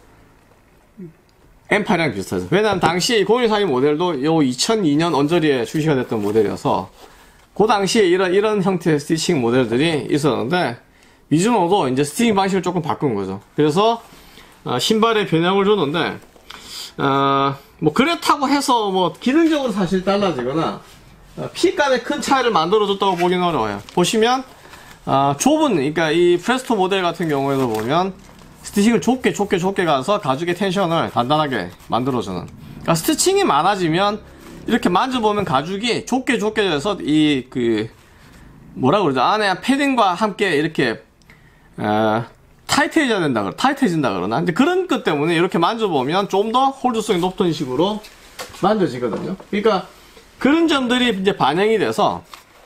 Speaker 1: 엠 팔이랑 비슷하죠. 왜냐면 당시 공일사일 모델도 요 이천이 년 언저리에 출시가 됐던 모델이어서 그 당시에 이런 이런 형태의 스티칭 모델들이 있었는데, 미즈노도 이제 스티칭 방식을 조금 바꾼 거죠. 그래서 어, 신발에 변형을 줬는데 어, 뭐 그렇다고 해서 뭐 기능적으로 사실 달라지거나 어, 핏감에 큰 차이를 만들어줬다고 보기는 어려워요. 보시면 어, 좁은, 그러니까 이 프레스토 모델 같은 경우에도 보면 스티칭을 좁게 좁게 좁게 가서 가죽의 텐션을 단단하게 만들어주는, 그러니까 스티칭이 많아지면 이렇게 만져보면 가죽이 좁게 좁게 돼서 이 그 뭐라 그러죠, 안에 패딩과 함께 이렇게 어, 타이트해져야 된다 그러 타이트해진다 그러나, 근데 그런 것 때문에 이렇게 만져보면 좀 더 홀드성이 높은 식으로 만져지거든요. 그러니까 그런 점들이 이제 반영이 돼서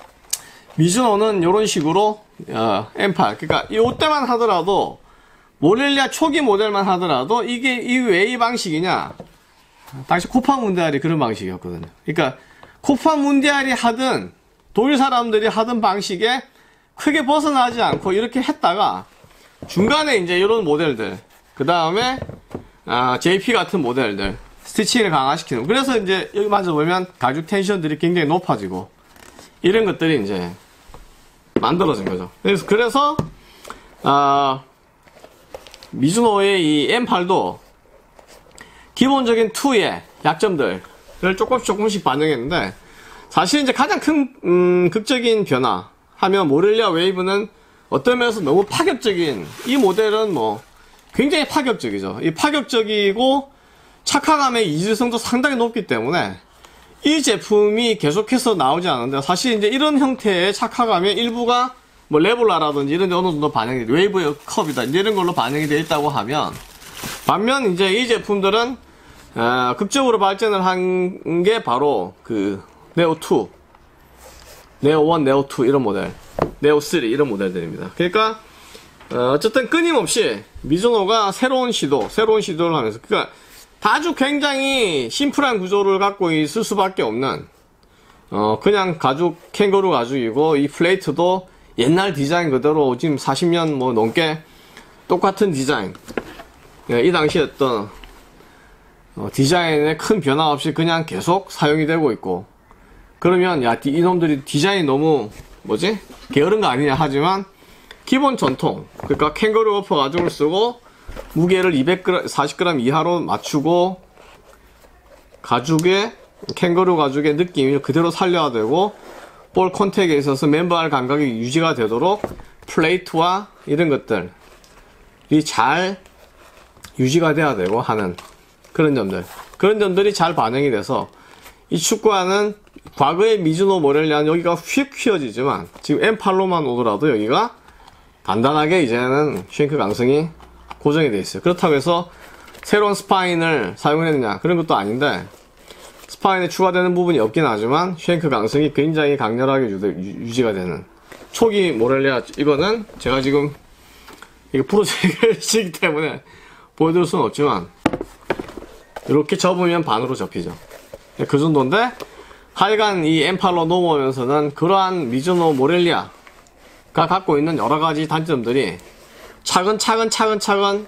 Speaker 1: 미즈노는 이런 식으로 어, 엠 팔, 그러니까 이때만 하더라도 모렐리아 초기 모델만 하더라도 이게 이 왜 이 방식이냐, 당시 코파 문디알이 그런 방식이었거든요. 그러니까 코파 문디알이 하든 독일 사람들이 하던 방식에 크게 벗어나지 않고 이렇게 했다가 중간에 이제 이런 모델들, 그 다음에 아, 제이피 같은 모델들 스티칭을 강화시키는, 그래서 이제 여기 만져보면 가죽 텐션들이 굉장히 높아지고 이런 것들이 이제 만들어진 거죠. 그래서 그래서 아, 미즈노의 이 엠 팔도 기본적인 이의 약점들을 조금씩 조금씩 반영했는데, 사실 이제 가장 큰 음, 극적인 변화 하면 모렐리아 웨이브는 어떤 면에서 너무 파격적인, 이 모델은 뭐 굉장히 파격적이죠. 이 파격적이고 착화감의 이질성도 상당히 높기 때문에 이 제품이 계속해서 나오지 않는데, 사실 이제 이런 형태의 착화감의 일부가 뭐 레볼라라든지 이런 데 어느 정도 반영이, 웨이브의 컵이다 이런 걸로 반영이 되어 있다고 하면, 반면 이제 이 제품들은 아, 극적으로 발전을 한 게 바로 그 네오 투, 네오 원, 네오 투 이런 모델, 네오 쓰리 이런 모델들입니다. 그러니까 어, 어쨌든 끊임없이 미즈노가 새로운 시도, 새로운 시도를 하면서, 그러니까 아주 굉장히 심플한 구조를 갖고 있을 수밖에 없는, 어, 그냥 가죽, 캥거루 가죽이고, 이 플레이트도 옛날 디자인 그대로 지금 사십 년 뭐 넘게 똑같은 디자인. 예, 이 당시에 어떤, 어, 디자인에 큰 변화 없이 그냥 계속 사용이 되고 있고, 그러면, 야, 이놈들이 디자인이 너무, 뭐지? 게으른 거 아니냐 하지만, 기본 전통, 그러니까 캥거루 어퍼 가죽을 쓰고 무게를 이백 그램, 사십 그램 이하로 맞추고 가죽의 캥거루 가죽의 느낌을 그대로 살려야 되고 볼 컨택에 있어서 맨발 감각이 유지가 되도록 플레이트와 이런 것들이 잘 유지가 돼야 되고 하는 그런 점들, 그런 점들이 잘 반영이 돼서 이 축구화는 과거의 미즈노 모렐리아는 여기가 휙 휘어지지만 지금 엠 팔로만 오더라도 여기가 간단하게 이제는 쉔크 강성이 고정이 되어 있어요. 그렇다고 해서 새로운 스파인을 사용했느냐 그런 것도 아닌데, 스파인에 추가되는 부분이 없긴 하지만 쉔크 강성이 굉장히 강렬하게 유지가 되는 초기 모렐리아. 이거는 제가 지금 이거 프로젝트이기 때문에 보여드릴 수는 없지만 이렇게 접으면 반으로 접히죠. 그 정도인데 하여간 이 엠 팔로 넘어오면서는 그러한 미즈노 모렐리아 가 갖고 있는 여러가지 단점들이 차근차근 차근차근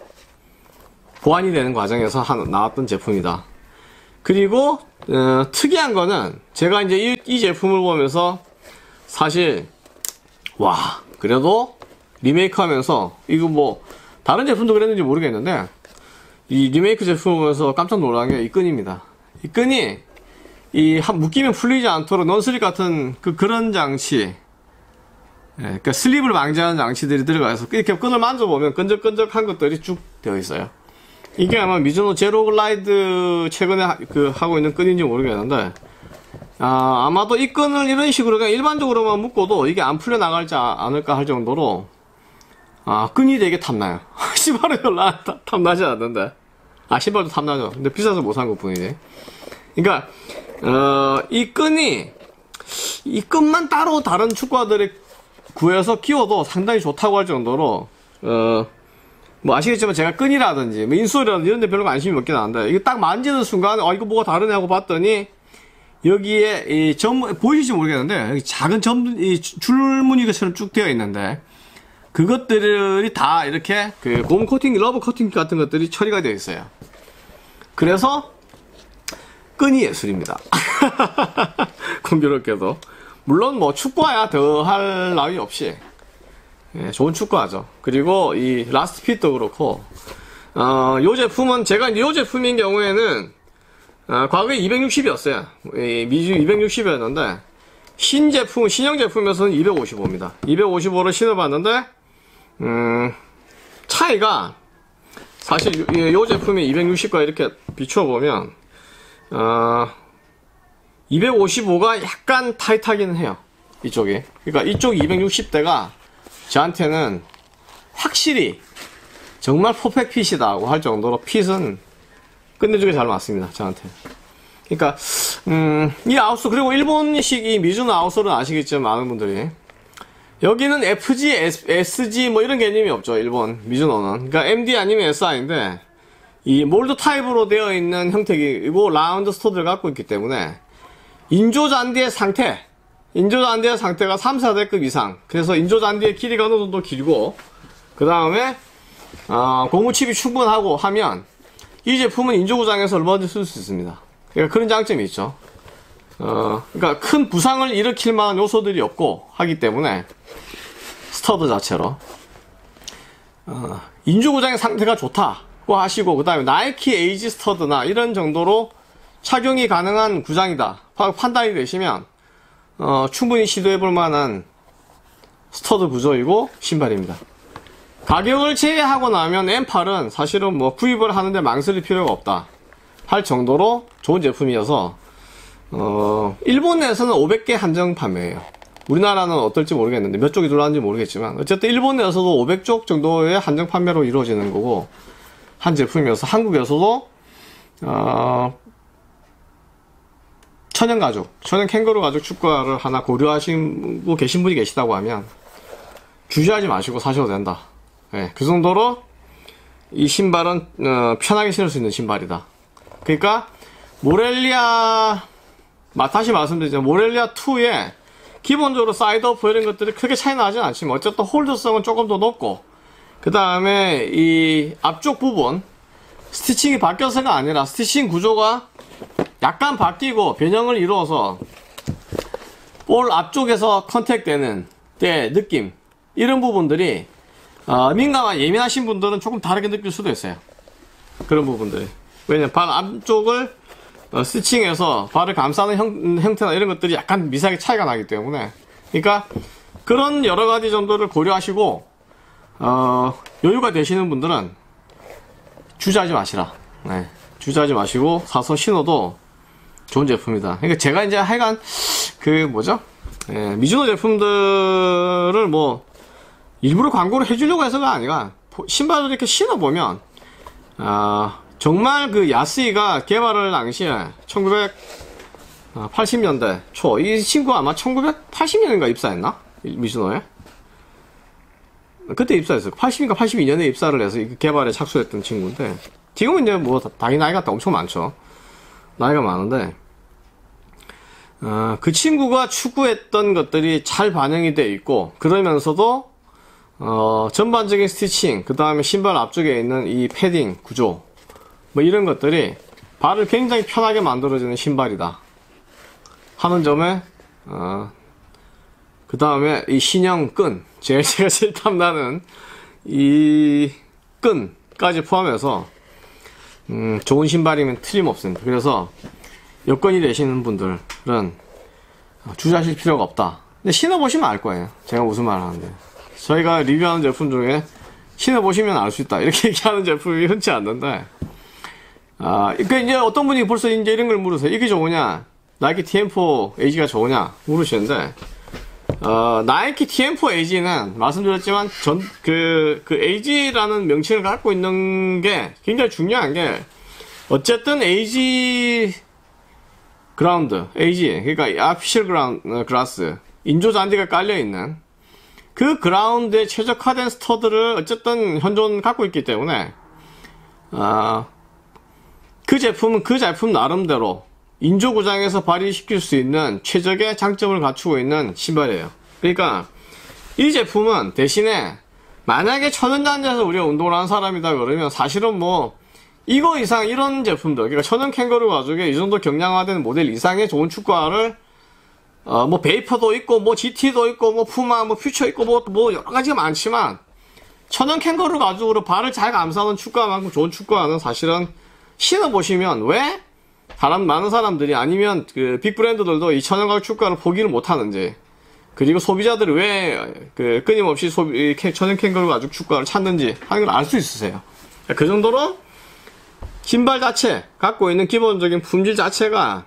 Speaker 1: 보완이 되는 과정에서 한, 나왔던 제품이다. 그리고 어, 특이한 거는 제가 이제 이, 이 제품을 보면서 사실 와 그래도 리메이크 하면서 이거 뭐 다른 제품도 그랬는지 모르겠는데 이 리메이크 제품을 보면서 깜짝 놀란 게 이 끈입니다. 이 끈이 이 한 묶이면 풀리지 않도록 넌슬립 같은 그 그런 장치, 예, 그러니까 슬립을 방지하는 장치들이 들어가서 이렇게 끈을 만져보면 끈적끈적한 것들이 쭉 되어 있어요. 이게 아마 미즈노 제로 글라이드 최근에 하, 그 하고 있는 끈인지 모르겠는데, 아, 아마도 이 끈을 이런 식으로 그냥 일반적으로만 묶어도 이게 안 풀려 나갈지 않을까 할 정도로 아, 끈이 되게 탐나요. 신발은 별로 안 탐나지 않는데, 아, 신발도 탐나죠. 근데 비싸서 못 산 것 뿐이지. 그러니까 어, 이 끈이 이 끈만 따로 다른 축구화들이 구해서 끼워도 상당히 좋다고 할 정도로, 어, 뭐 아시겠지만 제가 끈이라든지 뭐 인솔이라든지 이런 데 별로 관심이 없긴 한데, 이거 딱 만지는 순간 아 이거 뭐가 다르냐고 봤더니 여기에 이 점, 보이실지 모르겠는데 여기 작은 점, 이 줄무늬처럼 쭉 되어 있는데 그것들이 다 이렇게 그 곰 코팅, 러버 코팅 같은 것들이 처리가 되어 있어요. 그래서 끈이 예술입니다. 공교롭게도. 물론 뭐 축구화야 더 할 나위 없이, 예, 좋은 축구화죠. 그리고 이 라스트 핏도 그렇고, 어, 요 제품은 제가 요 제품인 경우에는 어, 과거에 이백육십이었어요. 미주 이백육십이었는데 신 제품, 신형 제품에서는 이백오십오입니다. 이백오십오를 신어봤는데 음, 차이가 사실 요, 요 제품이 이백육십과 이렇게 비춰보면 어, 이백오십오가 약간 타이트하기는 해요. 이쪽이. 그러니까 이쪽 이백육십대가 저한테는 확실히 정말 퍼펙트 핏이다고 할 정도로 핏은 끝내주게 잘 맞습니다. 저한테. 그러니까 음, 이 아웃솔, 그리고 일본식 이 미즈노 아웃솔은 아시겠지만 많은 분들이 여기는 에프지, 에스지 뭐 이런 개념이 없죠. 일본 미즈노는. 그러니까 엠디 아니면 에스아이인데 이 몰드 타입으로 되어 있는 형태이고 라운드 스토드를 갖고 있기 때문에 인조 잔디의 상태, 인조 잔디의 상태가 삼, 사대급 이상. 그래서 인조 잔디의 길이가 어느 정도 길고, 그 다음에 어, 고무칩이 충분하고 하면 이 제품은 인조구장에서 얼마든지 쓸 수 있습니다. 그러니까 그런 장점이 있죠. 어, 그러니까 큰 부상을 일으킬 만한 요소들이 없고 하기 때문에 스터드 자체로 어, 인조구장의 상태가 좋다고 하시고, 그 다음에 나이키 에이지 스터드나 이런 정도로 착용이 가능한 구장이다 판단이 되시면 어, 충분히 시도해볼 만한 스터드 구조이고 신발입니다. 가격을 제외하고 나면 엠 팔은 사실은 뭐 구입을 하는데 망설일 필요가 없다 할 정도로 좋은 제품이어서 어, 일본 내에서는 오백 개 한정 판매예요. 우리나라는 어떨지 모르겠는데 몇 쪽이 들어왔는지 모르겠지만 어쨌든 일본 내에서도 오백 쪽 정도의 한정 판매로 이루어지는 거고 한 제품이어서 한국에서도 어, 천연 가죽, 천연 캥거루 가죽 축구화를 하나 고려하시고 계신 분이 계시다고 하면 주저하지 마시고 사셔도 된다. 네, 그 정도로 이 신발은 어, 편하게 신을 수 있는 신발이다. 그러니까 모렐리아, 다시 말씀드리자면 모렐리아 투에 기본적으로 사이드오프 이런 것들이 크게 차이 나진 않지만 어쨌든 홀더성은 조금 더 높고, 그 다음에 이 앞쪽 부분 스티칭이 바뀌어서가 아니라 스티칭 구조가 약간 바뀌고 변형을 이루어서 볼 앞쪽에서 컨택 되는 때 느낌, 이런 부분들이 어, 민감한 예민하신 분들은 조금 다르게 느낄 수도 있어요. 그런 부분들이. 왜냐면 발 앞쪽을 어, 스티칭해서 발을 감싸는 형, 형태나 이런 것들이 약간 미세하게 차이가 나기 때문에, 그러니까 그런 여러 가지 정도를 고려하시고 어, 여유가 되시는 분들은 주저하지 마시라. 네, 주저하지 마시고 사서 신어도 좋은 제품이다. 그러니까 제가 이제 하여간 그 뭐죠? 예, 미즈노 제품들을 뭐 일부러 광고를 해주려고 해서가 아니라 신발을 이렇게 신어보면 아, 정말 그 야스이가 개발을 당시에 천구백팔십 년대 초, 이 친구가 아마 천구백팔십 년인가 입사했나? 미즈노에? 그때 입사했어요. 팔십인가 팔십이 년에 입사를 해서 개발에 착수했던 친구인데, 지금은 이제 뭐 당연히 나이가 엄청 많죠. 나이가 많은데 어, 그 친구가 추구했던 것들이 잘 반영이 되어 있고, 그러면서도 어, 전반적인 스티칭, 그 다음에 신발 앞쪽에 있는 이 패딩 구조, 뭐 이런 것들이 발을 굉장히 편하게 만들어주는 신발이다 하는 점에 어, 그 다음에 이 신형 끈, 제일 제가 제일 탐나는 이 끈까지 포함해서 음, 좋은 신발이면 틀림없습니다. 그래서 여건이 되시는 분들은 주저하실 필요가 없다. 근데 신어보시면 알 거예요. 제가 무슨 말을 하는데. 저희가 리뷰하는 제품 중에 신어보시면 알 수 있다 이렇게 얘기하는 제품이 흔치 않는데, 아, 그러니까 이제 어떤 분이 벌써 이제 이런 걸 물으세요. 이게 좋으냐? 나이키 티엠포 에이지가 좋으냐? 물으시는데, 어, 나이키 티엠포 에이지는 말씀드렸지만 전, 그, 그 에이지라는 명칭을 갖고 있는 게 굉장히 중요한 게, 어쨌든 에이지 그라운드, 에이지, 그러니까 아피셜 그라운드, 글라스, 인조 잔디가 깔려있는 그 그라운드에 최적화된 스터드를 어쨌든 현존 갖고 있기 때문에, 아, 그 제품은 그 제품 나름대로 인조 구장에서 발휘시킬 수 있는 최적의 장점을 갖추고 있는 신발이에요. 그러니까 이 제품은 대신에 만약에 천연잔디에서 우리가 운동을 하는 사람이다 그러면 사실은 뭐 이거 이상 이런 제품들, 그러니까 천연 캥거루 가죽에 이 정도 경량화된 모델 이상의 좋은 축구화를 어 뭐 베이퍼도 있고 뭐 지티도 있고 뭐 푸마 뭐 퓨처 있고 뭐 뭐 여러 가지가 많지만 천연 캥거루 가죽으로 발을 잘 감싸는 축구화만큼 좋은 축구화는 사실은 신어보시면 왜 사람, 많은 사람들이, 아니면 그 빅 브랜드들도 이 천연 가죽 축구화를 포기를 못하는지, 그리고 소비자들이 왜 그 끊임없이 소비, 천연 캥거루 가죽 축구화를 찾는지 하는 걸 알 수 있으세요. 그 정도로 신발 자체, 갖고 있는 기본적인 품질 자체가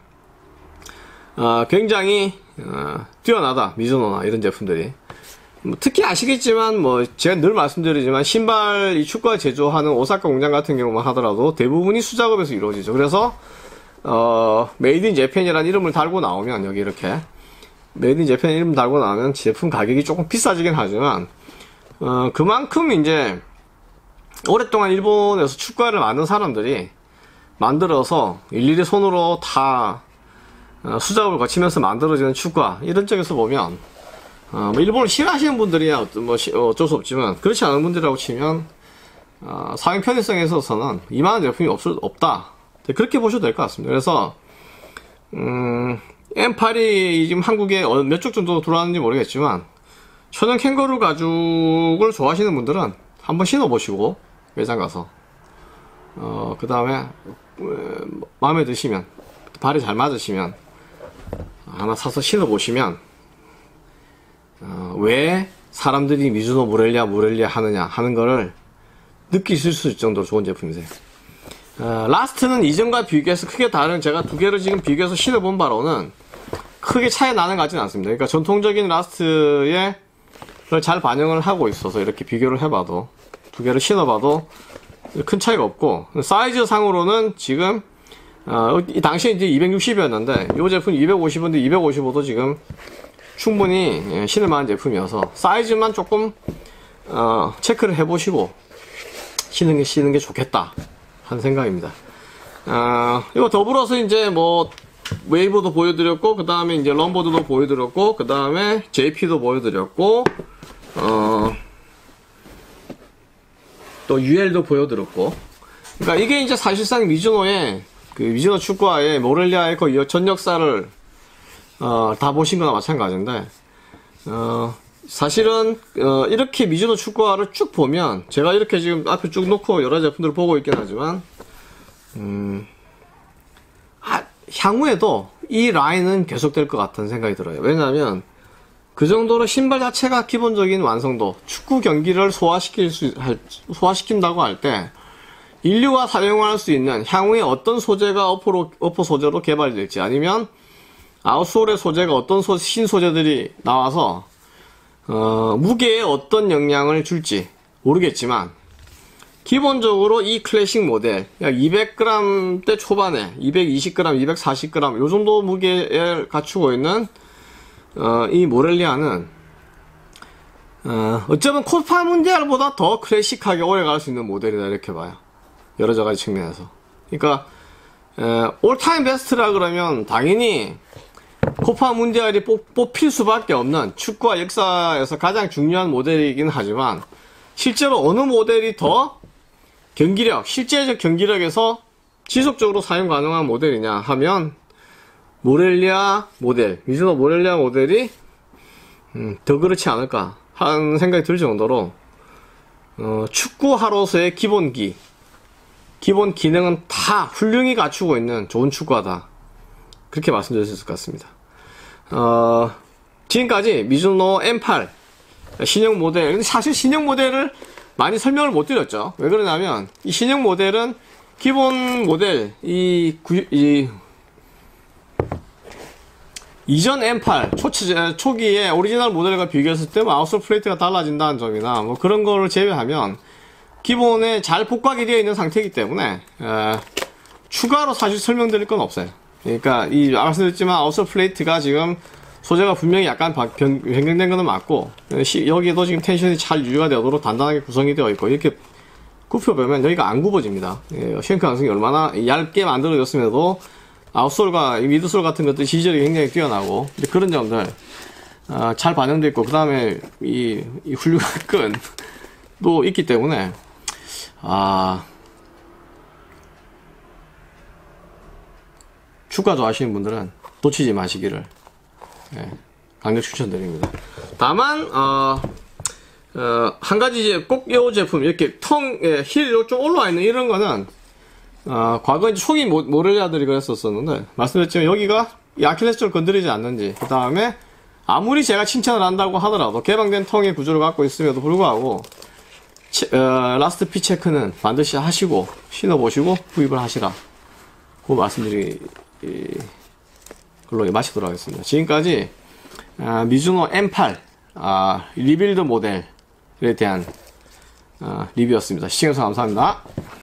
Speaker 1: 어, 굉장히 어, 뛰어나다. 미즈노나 이런 제품들이. 뭐 특히 아시겠지만 뭐 제가 늘 말씀드리지만 신발 이 축구화 제조하는 오사카 공장 같은 경우만 하더라도 대부분이 수작업에서 이루어지죠. 그래서 어, 메이드 인 재팬이라는 이름을 달고 나오면, 여기 이렇게 메이드 인 재팬 이름 달고 나오면 제품 가격이 조금 비싸지긴 하지만 어, 그만큼 이제 오랫동안 일본에서 축구화를 만든 사람들이 만들어서 일일이 손으로 다 어, 수작업을 거치면서 만들어지는 축구화, 이런 쪽에서 보면 어, 뭐 일본을 싫어하시는 분들이야 뭐 시, 어쩔 수 없지만, 그렇지 않은 분들이라고 치면 어, 사용 편의성에 있어서는 이만한 제품이 없, 없다, 그렇게 보셔도 될 것 같습니다. 그래서 음, 엠 팔이 지금 한국에 몇 쪽 정도 들어왔는지 모르겠지만 천연 캥거루 가죽을 좋아하시는 분들은 한번 신어보시고 매장 가서 어, 그 다음에 마음에 드시면, 발이 잘 맞으시면 하나 사서 신어보시면 어, 왜 사람들이 미즈노 모렐리아 모렐리아 하느냐 하는 거를 느끼실 수 있을 정도로 좋은 제품이세요. 어, 라스트는 이전과 비교해서 크게 다른, 제가 두 개를 지금 비교해서 신어본 바로는 크게 차이 나는 것 같지는 않습니다. 그러니까 전통적인 라스트에 잘 반영을 하고 있어서 이렇게 비교를 해봐도, 두 개를 신어봐도 큰 차이가 없고, 사이즈 상으로는 지금 어, 이 당시에 이제 이백육십이었는데 이 제품 이백오십인데 이백오십오도 지금 충분히 예, 신을만한 제품이어서 사이즈만 조금 어, 체크를 해보시고 신는 게 신는 게 좋겠다 하는 생각입니다. 어, 이거 더불어서 이제 뭐 웨이브도 보여드렸고, 그 다음에 이제 럼보드도 보여드렸고, 그 다음에 제이피도 보여드렸고, 어, 또 유엘도 보여드렸고. 그러니까 이게 이제 사실상 미즈노의 그 미즈노 축구화의 모렐리아의 거의 전 역사를 어, 다 보신 거나 마찬가지인데, 어, 사실은 어, 이렇게 미즈노 축구화를 쭉 보면 제가 이렇게 지금 앞에 쭉 놓고 여러 제품들을 보고 있긴 하지만, 음, 아, 향후에도 이 라인은 계속될 것 같다는 생각이 들어요. 왜냐하면 그 정도로 신발 자체가 기본적인 완성도, 축구 경기를 소화시킬 수, 할, 소화시킨다고 할 때 인류가 사용할 수 있는 향후에 어떤 소재가 어퍼로, 어퍼 소재로 개발될지, 아니면 아웃솔의 소재가 어떤 소, 신소재들이 나와서 어, 무게에 어떤 영향을 줄지 모르겠지만, 기본적으로 이 클래식 모델 약 이백 그램대 초반에 이백이십 그램, 이백사십 그램 요 정도 무게를 갖추고 있는 어, 이 모렐리아는 어, 어쩌면 코파 문디알보다 더 클래식하게 오래 갈 수 있는 모델이다 이렇게 봐요. 여러 가지 측면에서. 그러니까 올타임 베스트라 그러면 당연히 코파 문디알이 뽑, 뽑힐 수밖에 없는 축구와 역사에서 가장 중요한 모델이긴 하지만, 실제로 어느 모델이 더 경기력, 실제적 경기력에서 지속적으로 사용 가능한 모델이냐 하면 모렐리아 모델, 미즈노 모렐리아 모델이 음, 더 그렇지 않을까 하는 생각이 들 정도로 어, 축구화로서의 기본기, 기본 기능은 다 훌륭히 갖추고 있는 좋은 축구화다, 그렇게 말씀드릴 수 있을 것 같습니다. 어, 지금까지 미즈노 엠 팔 신형 모델, 근데 사실 신형 모델을 많이 설명을 못 드렸죠. 왜 그러냐면 이 신형 모델은 기본 모델 이, 구, 이 이전 엠 팔 초, 초기에 오리지널 모델과 비교했을 때 뭐 아웃솔 플레이트가 달라진다는 점이나 뭐 그런 거를 제외하면 기본에 잘 복각이 되어 있는 상태이기 때문에 에, 추가로 사실 설명드릴 건 없어요. 그러니까 이 말씀드렸지만 아웃솔 플레이트가 지금 소재가 분명히 약간 변, 변경된 거는 맞고, 시, 여기에도 지금 텐션이 잘 유지가 되도록 단단하게 구성이 되어 있고, 이렇게 굽혀보면 여기가 안 굽어집니다. 예, 쉔크 완성이 얼마나 얇게 만들어졌음에도 아웃솔과 미드솔 같은 것들 시절이 굉장히 뛰어나고, 그런 점들 어, 잘 반영되어 있고, 그 다음에 이, 이 훌륭한 끈도 있기 때문에 아, 축구 좋아하시는 분들은 놓치지 마시기를 예, 강력 추천드립니다. 다만 어, 어, 한 가지 이제 꼭 이 제품 이렇게 텅 예, 힐 좀 올라와 있는 이런 거는 어, 과거 이제 초기 모, 모렐리아들이 그랬었었는데, 말씀드렸지만 여기가 이 아킬레스腱을 건드리지 않는지, 그 다음에 아무리 제가 칭찬을 한다고 하더라도 개방된 텅의 구조를 갖고 있음에도 불구하고 치, 어, 라스트 피 체크는 반드시 하시고 신어보시고 구입을 하시라, 그 말씀드리 걸로 마치도록 하겠습니다. 지금까지 아, 미즈노 엠 팔 아, 리빌드 모델에 대한 아, 리뷰였습니다. 시청해주셔서 감사합니다.